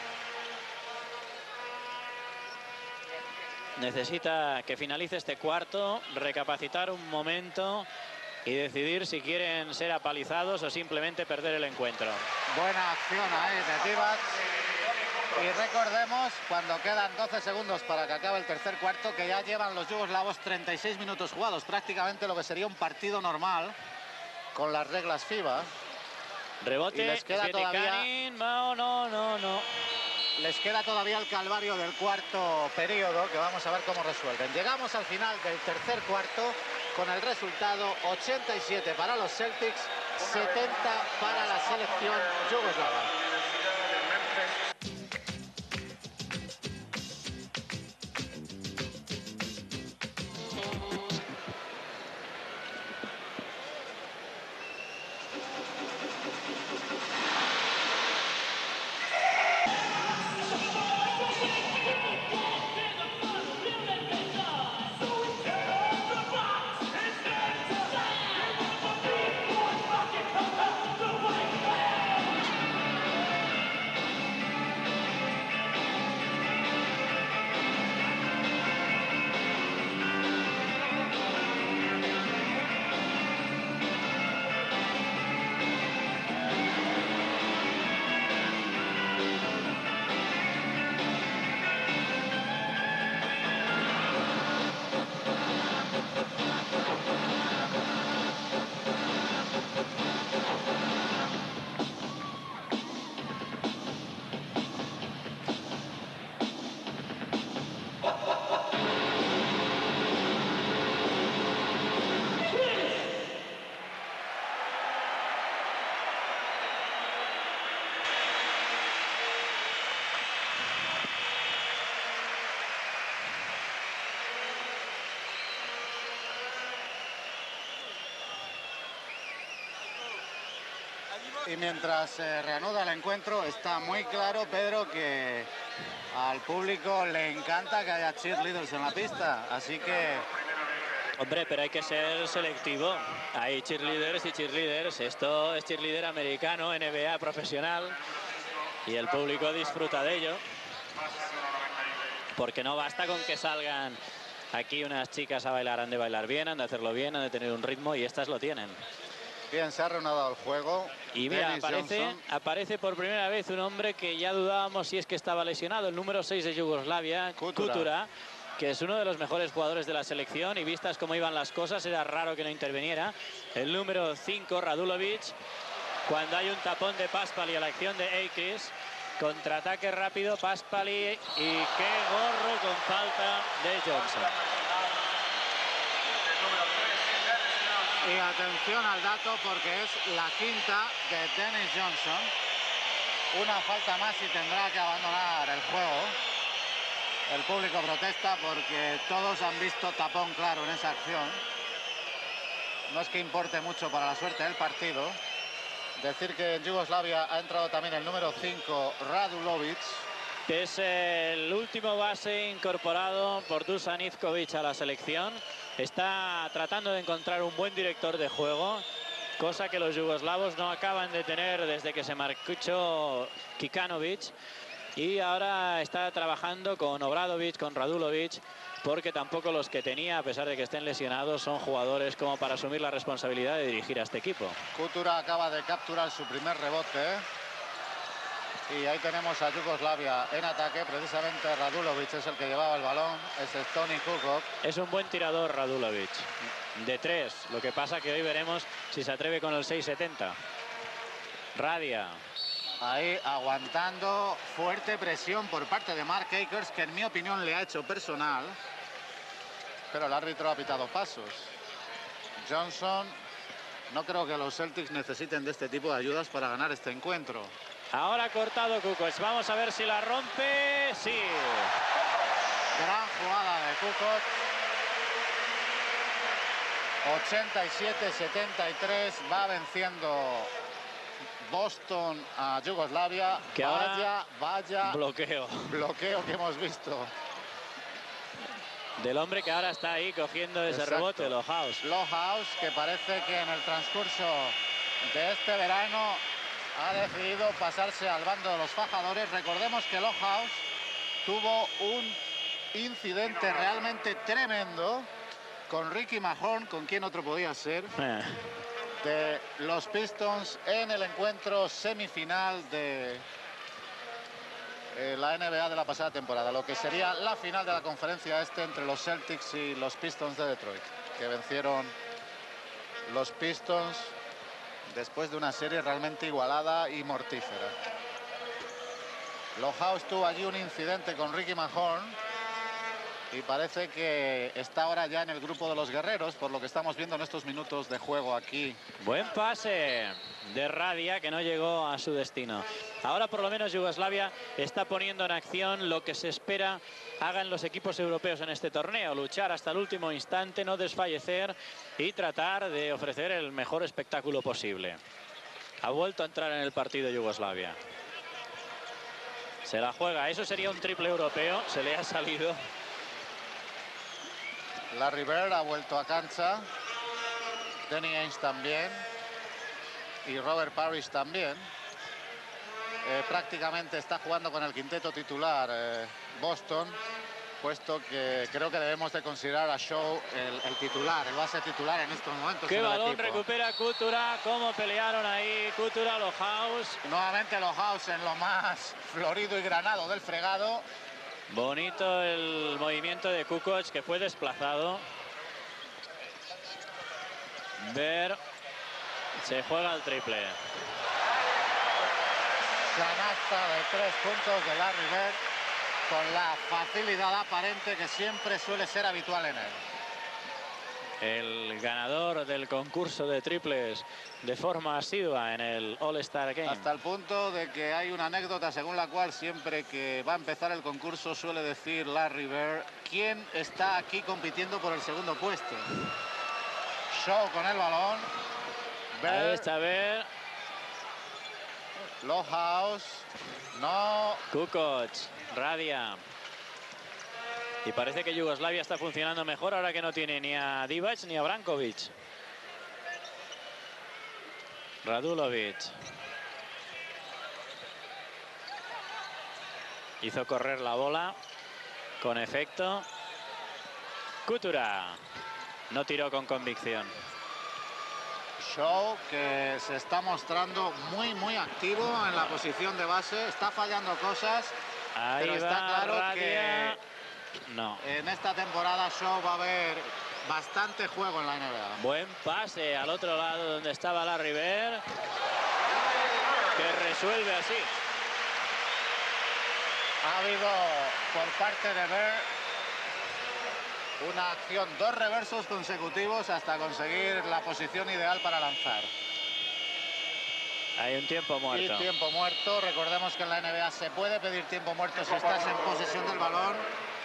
Necesita que finalice este cuarto, recapacitar un momento y decidir si quieren ser apalizados o simplemente perder el encuentro. Buena acción ahí de Divac. Y recordemos, cuando quedan 12 segundos para que acabe el tercer cuarto, que ya llevan los yugoslavos 36 minutos jugados, prácticamente lo que sería un partido normal con las reglas FIBA. Rebote, y les queda todavía, no. Les queda todavía el calvario del cuarto periodo, que vamos a ver cómo resuelven. Llegamos al final del tercer cuarto con el resultado 87 para los Celtics, 70 para la selección yugoslava. Y mientras se reanuda el encuentro, está muy claro, Pedro, que al público le encanta que haya cheerleaders en la pista. Así que... Hombre, pero hay que ser selectivo. Hay cheerleaders y cheerleaders. Esto es cheerleader americano, NBA profesional. Y el público disfruta de ello. Porque no basta con que salgan aquí unas chicas a bailar. Han de bailar bien, han de hacerlo bien, han de tener un ritmo y estas lo tienen. Bien, se ha reanudado el juego. Y mira, aparece por primera vez un hombre que ya dudábamos si es que estaba lesionado. El número 6 de Yugoslavia, Kutura, que es uno de los mejores jugadores de la selección. Y vistas cómo iban las cosas, era raro que no interviniera. El número 5, Radulovic. Cuando hay un tapón de Paspali a la acción de Akris. Contraataque rápido, Paspali. Y qué gorro con falta de Johnson. Y atención al dato, porque es la quinta de Dennis Johnson. Una falta más y tendrá que abandonar el juego. El público protesta porque todos han visto tapón claro en esa acción. No es que importe mucho para la suerte del partido. Decir que en Yugoslavia ha entrado también el número 5, Radulovic. Que es el último base incorporado por Dusan Ivkovic a la selección. Está tratando de encontrar un buen director de juego, cosa que los yugoslavos no acaban de tener desde que se marchó Kikanovic. Y ahora está trabajando con Obradovic, con Radulovic, porque tampoco los que tenía, a pesar de que estén lesionados, son jugadores como para asumir la responsabilidad de dirigir a este equipo. Kutura acaba de capturar su primer rebote. Y ahí tenemos a Yugoslavia en ataque. Precisamente Radulovic es el que llevaba el balón. Ese es Toni Kukoc. Es un buen tirador Radulovic. De 3. Lo que pasa que hoy veremos si se atreve con el 6.70. Radia. Ahí aguantando fuerte presión por parte de Mark Akers, que en mi opinión le ha hecho personal. Pero el árbitro ha pitado pasos. Johnson, no creo que los Celtics necesiten de este tipo de ayudas para ganar este encuentro. Ahora ha cortado Kukoc. Vamos a ver si la rompe. Sí. Gran jugada de Kukoc. 87-73. Va venciendo Boston a Yugoslavia. Que vaya bloqueo que hemos visto. Del hombre que ahora está ahí cogiendo ese Exacto. rebote, Lohaus. Lohaus, que parece que en el transcurso de este verano ha decidido pasarse al bando de los fajadores. Recordemos que Lohaus tuvo un incidente realmente tremendo con Ricky Mahorn, con quien otro podía ser, de los Pistons en el encuentro semifinal de la NBA de la pasada temporada, lo que sería la final de la conferencia este entre los Celtics y los Pistons de Detroit, que vencieron los Pistons después de una serie realmente igualada y mortífera. Lohaus tuvo allí un incidente con Ricky Mahorn y parece que está ahora ya en el grupo de los guerreros, por lo que estamos viendo en estos minutos de juego aquí. Buen pase de Radia, que no llegó a su destino. Ahora por lo menos Yugoslavia está poniendo en acción lo que se espera hagan los equipos europeos en este torneo: luchar hasta el último instante, no desfallecer y tratar de ofrecer el mejor espectáculo posible. Ha vuelto a entrar en el partido Yugoslavia. Se la juega. Eso sería un triple europeo. Se le ha salido. Larry Bird ha vuelto a cancha. Danny Ainge también. Y Robert Parrish también. Prácticamente está jugando con el quinteto titular Boston, puesto que creo que debemos de considerar a Shaw el titular, el base titular en estos momentos. Qué balón recupera Kutura. Cómo pelearon ahí Kutura, Lohaus. Nuevamente Lohaus en lo más florido y granado del fregado. Bonito el movimiento de Kukoc, que fue desplazado. Ver se juega el triple. Canasta de 3 puntos de Larry Bird, con la facilidad aparente que siempre suele ser habitual en él. El ganador del concurso de triples de forma asidua en el All-Star Game. Hasta el punto de que hay una anécdota según la cual siempre que va a empezar el concurso suele decir Larry Bird: ¿quién está aquí compitiendo por el segundo puesto? Shaw con el balón. Bird. Ahí está Bird. Lohaus. No. Kukoc. Radia. Y parece que Yugoslavia está funcionando mejor ahora que no tiene ni a Divac ni a Brankovic. Radulovic. Hizo correr la bola con efecto. Kutura. No tiró con convicción. Shaw, que se está mostrando muy activo en la posición de base. Está fallando cosas. Ahí pero va está claro Radia. que no. En esta temporada Shaw va a haber bastante juego en la NBA. Buen pase al otro lado donde estaba Larry Bird, que resuelve así. Ha habido por parte de Bird una acción, 2 reversos consecutivos hasta conseguir la posición ideal para lanzar. Hay un tiempo muerto. Y tiempo muerto. Recordemos que en la NBA se puede pedir tiempo muerto si estás en posesión del balón.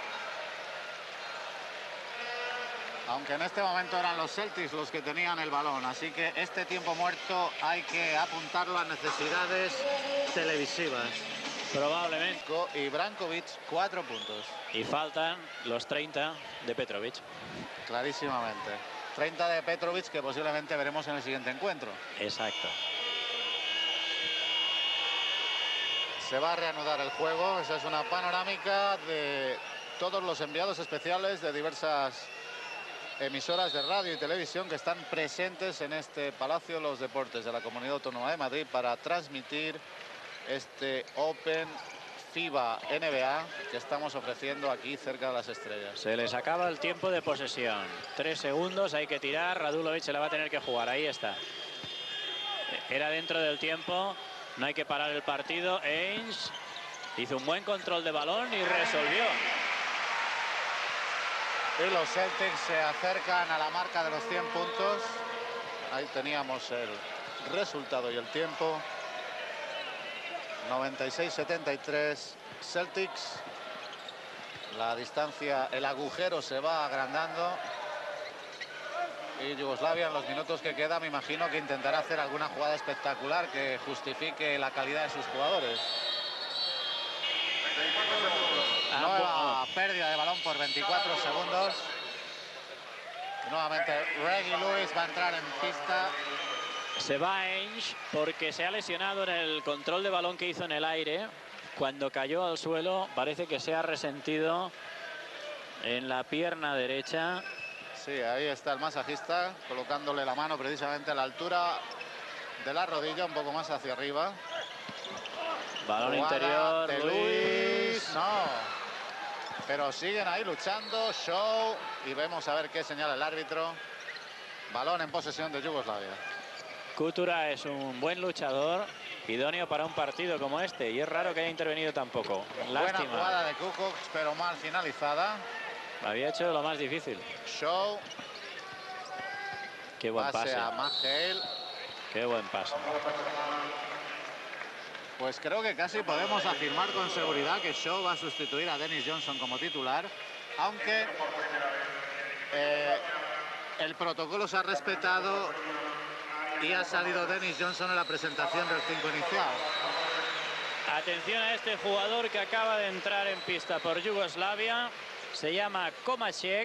Aunque en este momento eran los Celtics los que tenían el balón. Así que este tiempo muerto hay que apuntarlo a necesidades televisivas. Probablemente. Y Brankovic, 4 puntos. Y faltan los 30 de Petrovic. Clarísimamente. 30 de Petrovic, que posiblemente veremos en el siguiente encuentro. Exacto. Se va a reanudar el juego. Esa es una panorámica de todos los enviados especiales de diversas emisoras de radio y televisión que están presentes en este Palacio de los Deportes de la Comunidad Autónoma de Madrid para transmitir este Open FIBA NBA que estamos ofreciendo aquí cerca de las estrellas. Se les acaba el tiempo de posesión. 3 segundos, hay que tirar. Radulovic se la va a tener que jugar. Ahí está. Era dentro del tiempo No hay que parar el partido. Ainge hizo un buen control de balón y resolvió. Y los Celtics se acercan a la marca de los 100 puntos. Ahí teníamos el resultado y el tiempo. 96-73 Celtics. La distancia, el agujero se va agrandando. Y Yugoslavia en los minutos que queda, me imagino que intentará hacer alguna jugada espectacular que justifique la calidad de sus jugadores. Nueva pérdida de balón por 24 segundos. Y nuevamente Reggie Lewis va a entrar en pista. Se va Ainge porque se ha lesionado en el control de balón que hizo en el aire. Cuando cayó al suelo parece que se ha resentido en la pierna derecha. Sí, ahí está el masajista colocándole la mano precisamente a la altura de la rodilla, un poco más hacia arriba. Balón Jugada interior de Luis. No, pero siguen ahí luchando. Show, y vemos a ver qué señala el árbitro. Balón en posesión de Yugoslavia. Kutura es un buen luchador, idóneo para un partido como este, y es raro que haya intervenido tampoco. Lástima. Buena jugada de Kukoc, pero mal finalizada. Había hecho lo más difícil. Show. Qué buen pase. A Magel. Qué buen pase. Pues creo que casi podemos afirmar con seguridad que Shaw va a sustituir a Dennis Johnson como titular, aunque el protocolo se ha respetado y ha salido Dennis Johnson en la presentación del 5 inicial. Atención a este jugador que acaba de entrar en pista por Yugoslavia. Se llama Komašek.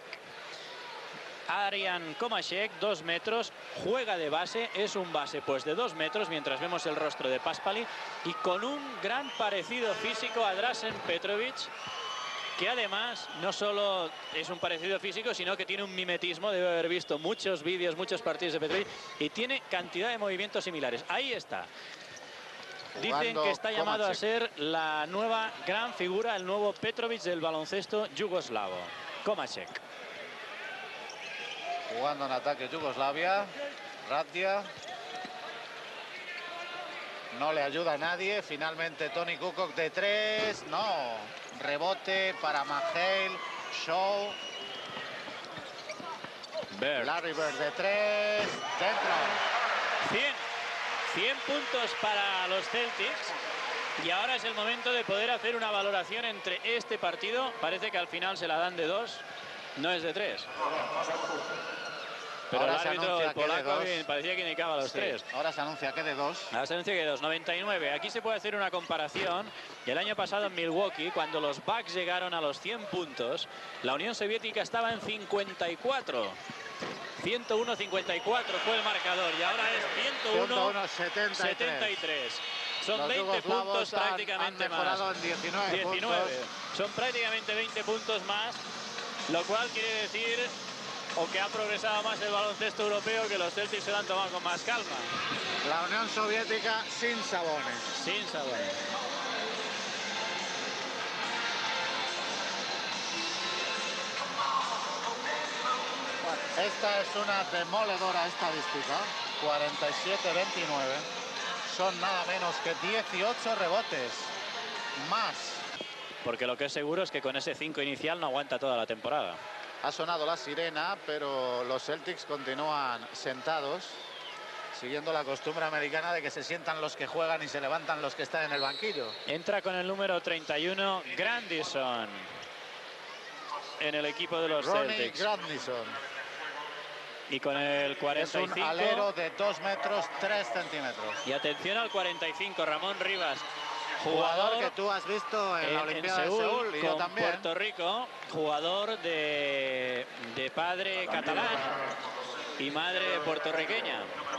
Arian Komašek, 2 metros, juega de base, es un base pues de 2 metros, mientras vemos el rostro de Paspali, y con un gran parecido físico a Dražen Petrovic, que además no solo es un parecido físico, sino que tiene un mimetismo. Debe haber visto muchos vídeos, muchos partidos de Petrovic, y tiene cantidad de movimientos similares. Ahí está. Dicen que está llamado a ser la nueva gran figura, el nuevo Petrovic del baloncesto yugoslavo. Komašek. Jugando en ataque Yugoslavia. Ratia. No le ayuda a nadie. Finalmente Toni Kukoc de 3. No. Rebote para Magel. Shaw. Larry Bird de 3. Dentro. 100 puntos para los Celtics. Y ahora es el momento de poder hacer una valoración entre este partido. Parece que al final se la dan de 2. No es de 3. Pero ahora el árbitro, el polaco, parecía que indicaba los 3. Ahora se anuncia que de 2. Ahora se anuncia que de 2. 99. Aquí se puede hacer una comparación. Y el año pasado en Milwaukee, cuando los Bucks llegaron a los 100 puntos, la Unión Soviética estaba en 54. 101-54 fue el marcador. Y ahora es 101-73. Son los 20 puntos prácticamente han mejorado más. En 19 puntos. Son prácticamente 20 puntos más. Lo cual quiere decir o que ha progresado más el baloncesto europeo, que los Celtics se lo han tomado con más calma. La Unión Soviética sin Sabonis. Sin Sabonis. Esta es una demoledora estadística. 47-29. Son nada menos que 18 rebotes. Más. Porque lo que es seguro es que con ese 5 inicial no aguanta toda la temporada. Ha sonado la sirena, pero los Celtics continúan sentados, siguiendo la costumbre americana de que se sientan los que juegan y se levantan los que están en el banquillo. Entra con el número 31, Grandison, en el equipo de los Celtics. Grandison. Y con el 45... Es un alero de 2 metros 3 centímetros. Y atención al 45, Ramón Rivas. Jugador que tú has visto en la Olimpiada de Seúl, y yo también. Puerto Rico, jugador de padre catalán y madre puertorriqueña.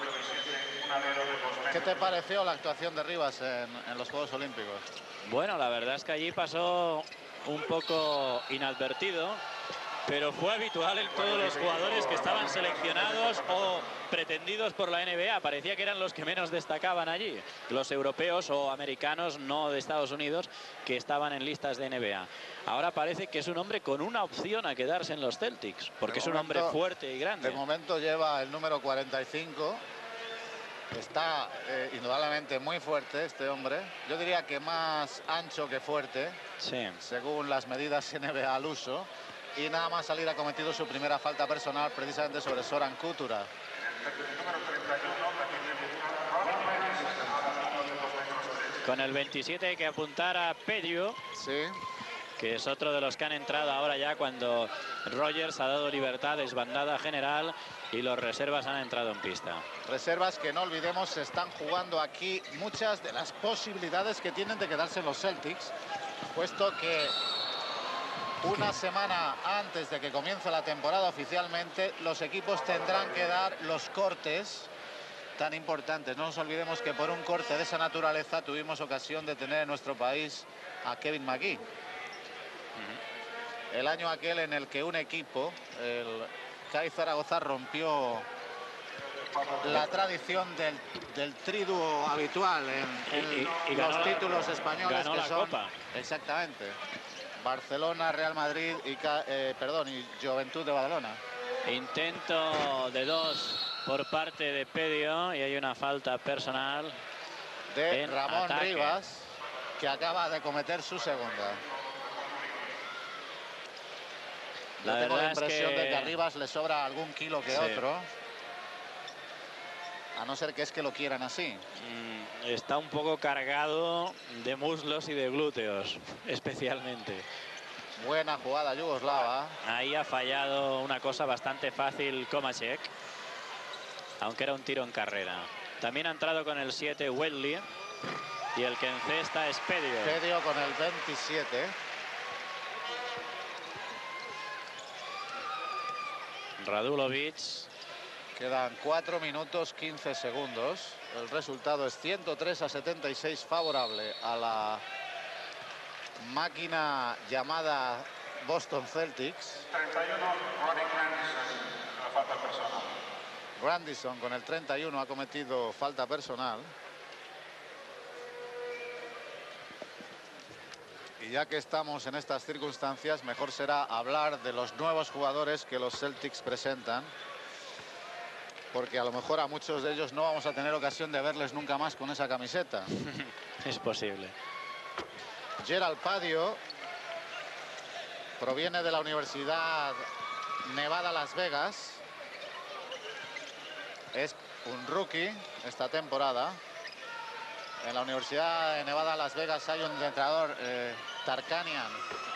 ¿Qué te pareció la actuación de Rivas en los Juegos Olímpicos? Bueno, la verdad es que allí pasó un poco inadvertido, pero fue habitual en todos los jugadores que estaban seleccionados o pretendidos por la NBA. Parecía que eran los que menos destacaban allí, los europeos o americanos, no de Estados Unidos, que estaban en listas de NBA. Ahora parece que es un hombre con una opción a quedarse en los Celtics, porque es un hombre fuerte y grande. De momento lleva el número 45 Está indudablemente muy fuerte este hombre. Yo diría que más ancho que fuerte, Sí. según las medidas NBA al uso. Y nada más salir ha cometido su primera falta personal precisamente sobre Zoran Kutura. Con el 27 hay que apuntar a Pedio, Sí. que es otro de los que han entrado ahora ya cuando Rogers ha dado libertad, desbandada general, y los reservas han entrado en pista. Reservas que no olvidemos se están jugando aquí muchas de las posibilidades que tienen de quedarse los Celtics, puesto que una semana antes de que comience la temporada oficialmente, los equipos tendrán que dar los cortes tan importantes. No nos olvidemos que por un corte de esa naturaleza tuvimos ocasión de tener en nuestro país a Kevin McGee. El año aquel en el que un equipo, el CAI Zaragoza, rompió la tradición del triduo habitual en y los títulos españoles, ganó que la son Copa. exactamente Barcelona, Real Madrid y Juventud de Badalona. Intento de 2 por parte de Pedio y hay una falta personal De en Ramón ataque. Rivas, que acaba de cometer su segunda. Yo La tengo la verdad es impresión que- de que a Rivas le sobra algún kilo que Sí. otro. A no ser que es que lo quieran así. Está un poco cargado de muslos y de glúteos, especialmente. Buena jugada yugoslava. Ahí ha fallado una cosa bastante fácil Komacek, aunque era un tiro en carrera. También ha entrado con el 7 Wedley y el que encesta es Pedio. Pedio con el 27. Radulovic. Quedan 4 minutos 15 segundos. El resultado es 103-76 favorable a la máquina llamada Boston Celtics. 31, Ronnie Grandison, la falta personal. Grandison con el 31 ha cometido falta personal. Y ya que estamos en estas circunstancias, mejor será hablar de los nuevos jugadores que los Celtics presentan, porque a lo mejor a muchos de ellos no vamos a tener ocasión de verles nunca más con esa camiseta. Es posible. Gerald Padio proviene de la Universidad Nevada Las Vegas. Es un rookie esta temporada. En la Universidad de Nevada Las Vegas hay un entrenador, Tarkanian,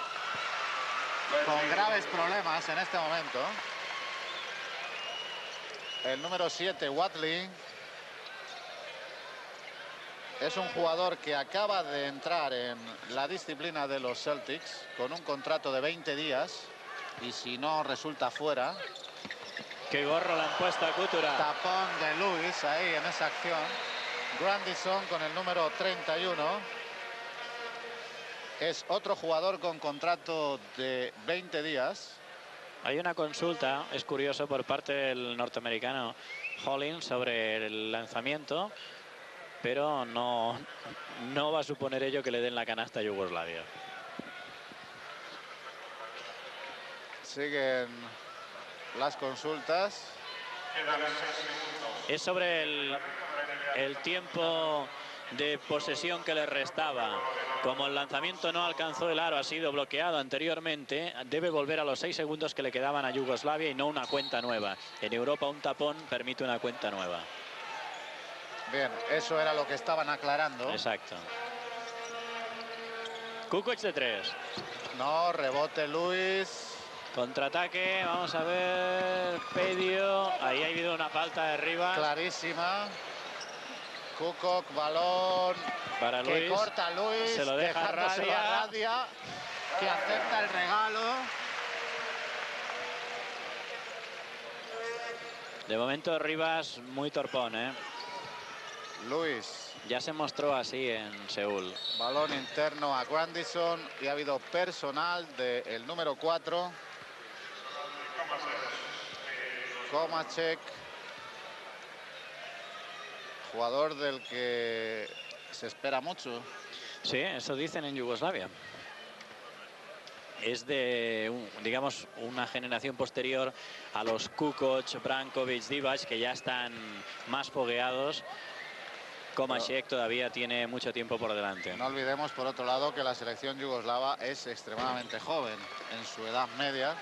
con graves problemas en este momento. El número 7, Watley, es un jugador que acaba de entrar en la disciplina de los Celtics con un contrato de 20 días y si no resulta fuera. Qué gorro le han puesto a Kutura. Tapón de Lewis ahí en esa acción. Grandison con el número 31. Es otro jugador con contrato de 20 días. Hay una consulta, es curioso, por parte del norteamericano Hollins sobre el lanzamiento, pero no va a suponer ello que le den la canasta a Yugoslavia. Siguen las consultas. Es sobre el tiempo de posesión que le restaba. Como el lanzamiento no alcanzó el aro, ha sido bloqueado anteriormente, debe volver a los 6 segundos que le quedaban a Yugoslavia y no una cuenta nueva. En Europa un tapón permite una cuenta nueva. Bien, eso era lo que estaban aclarando. Exacto. Kukoc de 3. No, rebote Lewis. Contraataque, vamos a ver, Pedio. Ahí ha habido una falta de Rivas. Clarísima. Kukoc, balón Para que Luis. corta Lewis, Se lo deja dejándoselo a Radia. Radia, que acepta el regalo. De momento Rivas muy torpón, ¿eh? Lewis, Ya se mostró así en Seúl. balón interno a Grandison y ha habido personal del número 4. Komacek, jugador del que se espera mucho. Sí, eso dicen en Yugoslavia. es de, digamos, una generación posterior a los Kukoc, Brankovic, Divac, que ya están más fogueados. Komashek todavía tiene mucho tiempo por delante. No olvidemos, por otro lado, que la selección yugoslava es extremadamente joven en su edad media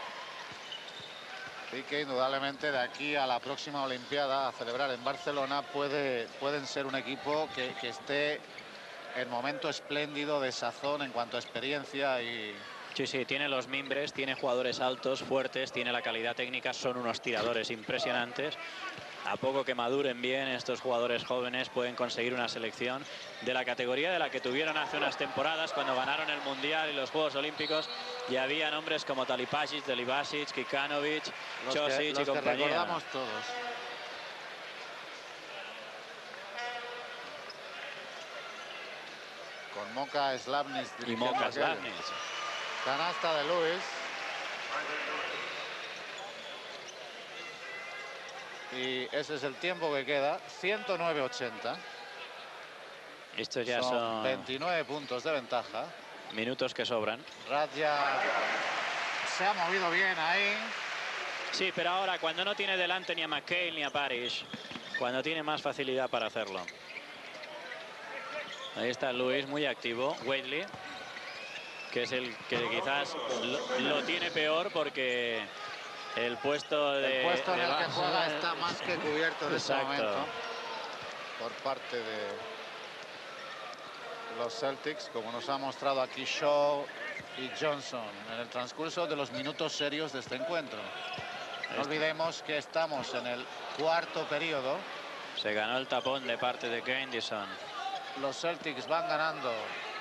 y que indudablemente de aquí a la próxima Olimpiada a celebrar en Barcelona pueden ser un equipo que esté en momento espléndido de sazón en cuanto a experiencia y... Sí, tiene los mimbres, tiene jugadores altos, fuertes, tiene la calidad técnica, son unos tiradores impresionantes. A poco que maduren bien, estos jugadores jóvenes pueden conseguir una selección de la categoría de la que tuvieron hace unas temporadas cuando ganaron el Mundial y los Juegos Olímpicos. Y había nombres como Talipasic, Delibasic, Kikanovic, Chosic y compañía. Que recordamos todos. Con Moka Slavnic y Moka Slavnic. Canasta de Lewis. Y ese es el tiempo que queda, 109-80. Estos ya son 29 puntos de ventaja. Minutos que sobran. Radja se ha movido bien ahí. Sí, pero ahora cuando no tiene delante ni a McHale ni a Parrish, cuando tiene más facilidad para hacerlo. Ahí está Lewis, muy activo. Whaley, que es el que quizás lo tiene peor porque el puesto en el que juega está más que cubierto en este momento por parte de los Celtics, como nos ha mostrado aquí Shaw y Johnson en el transcurso de los minutos serios de este encuentro. No olvidemos que estamos en el cuarto periodo. Se ganó el tapón de parte de Grandison. Los Celtics van ganando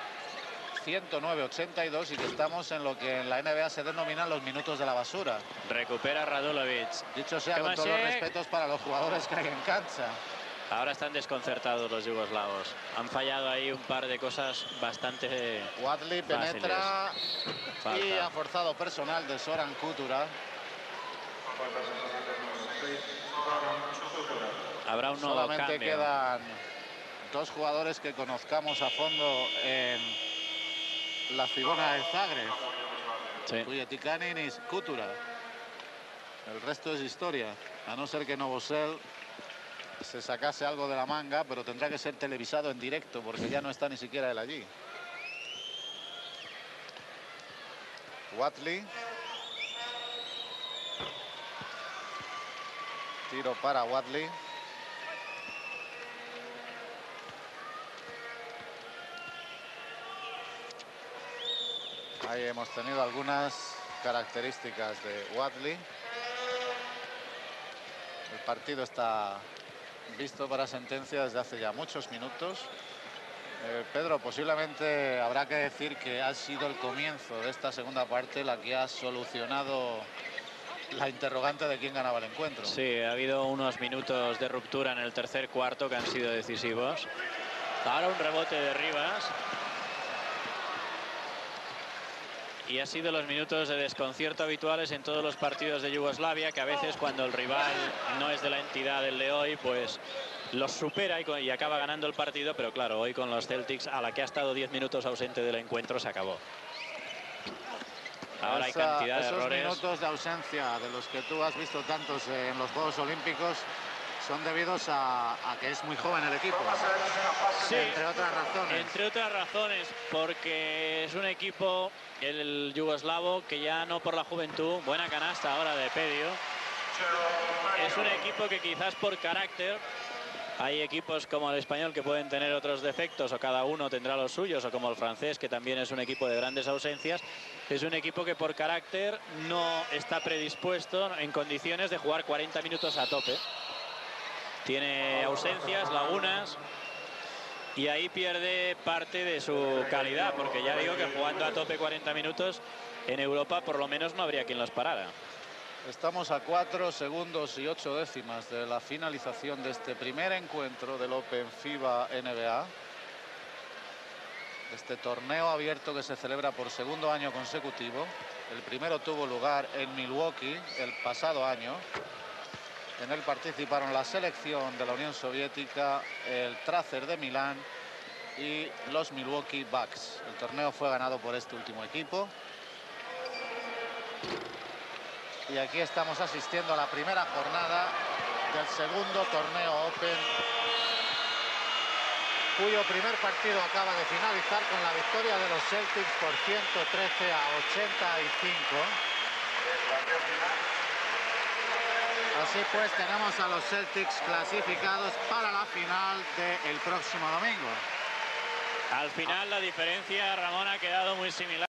109-82 y que estamos en lo que en la NBA se denominan los minutos de la basura. Recupera Radulovic. Dicho sea con todos los respetos para los jugadores que hay en cancha. Ahora están desconcertados los yugoslavos. Han fallado ahí un par de cosas bastante Wadley penetra y ha forzado personal de Zoran Kutura. Habrá un nuevo Solamente cambio. Quedan dos jugadores que conozcamos a fondo en la Cibona de Zagreb. Kujetikanin y Kutura. El resto es historia, a no ser que Novosel se sacase algo de la manga, pero tendrá que ser televisado en directo porque ya no está ni siquiera él allí. Wadley. Tiro para Wadley. Ahí hemos tenido algunas características de Wadley. El partido está visto para sentencia desde hace ya muchos minutos. Pedro, posiblemente habrá que decir que ha sido el comienzo de esta segunda parte la que ha solucionado la interrogante de quién ganaba el encuentro. Sí, ha habido unos minutos de ruptura en el tercer cuarto que han sido decisivos. Ahora un rebote de Rivas. Y ha sido los minutos de desconcierto habituales en todos los partidos de Yugoslavia, que a veces cuando el rival no es de la entidad del de hoy, pues los supera y acaba ganando el partido. Pero claro, hoy con los Celtics, a la que ha estado 10 minutos ausente del encuentro, se acabó. Ahora hay cantidad de errores. Esos minutos de ausencia de los que tú has visto tantos en los Juegos Olímpicos son debidos a que es muy joven el equipo. Sí, entre otras razones. Entre otras razones, porque es un equipo, el yugoslavo, que ya no por la juventud, buena canasta ahora de Pedio. Es un equipo que quizás por carácter, hay equipos como el español que pueden tener otros defectos o cada uno tendrá los suyos, o como el francés, que también es un equipo de grandes ausencias. Es un equipo que por carácter no está predispuesto en condiciones de jugar 40 minutos a tope. Tiene ausencias, lagunas, y ahí pierde parte de su calidad, porque ya digo que jugando a tope 40 minutos en Europa por lo menos no habría quien los parara. Estamos a 4 segundos y 8 décimas de la finalización de este primer encuentro del Open FIBA NBA. Este torneo abierto que se celebra por segundo año consecutivo. El primero tuvo lugar en Milwaukee el pasado año. En él participaron la selección de la Unión Soviética, el Tracer de Milán y los Milwaukee Bucks. El torneo fue ganado por este último equipo. Y aquí estamos asistiendo a la primera jornada del segundo torneo Open, cuyo primer partido acaba de finalizar con la victoria de los Celtics por 113 a 85. Así pues, tenemos a los Celtics clasificados para la final del próximo domingo. Al final la diferencia, Ramón, ha quedado muy similar.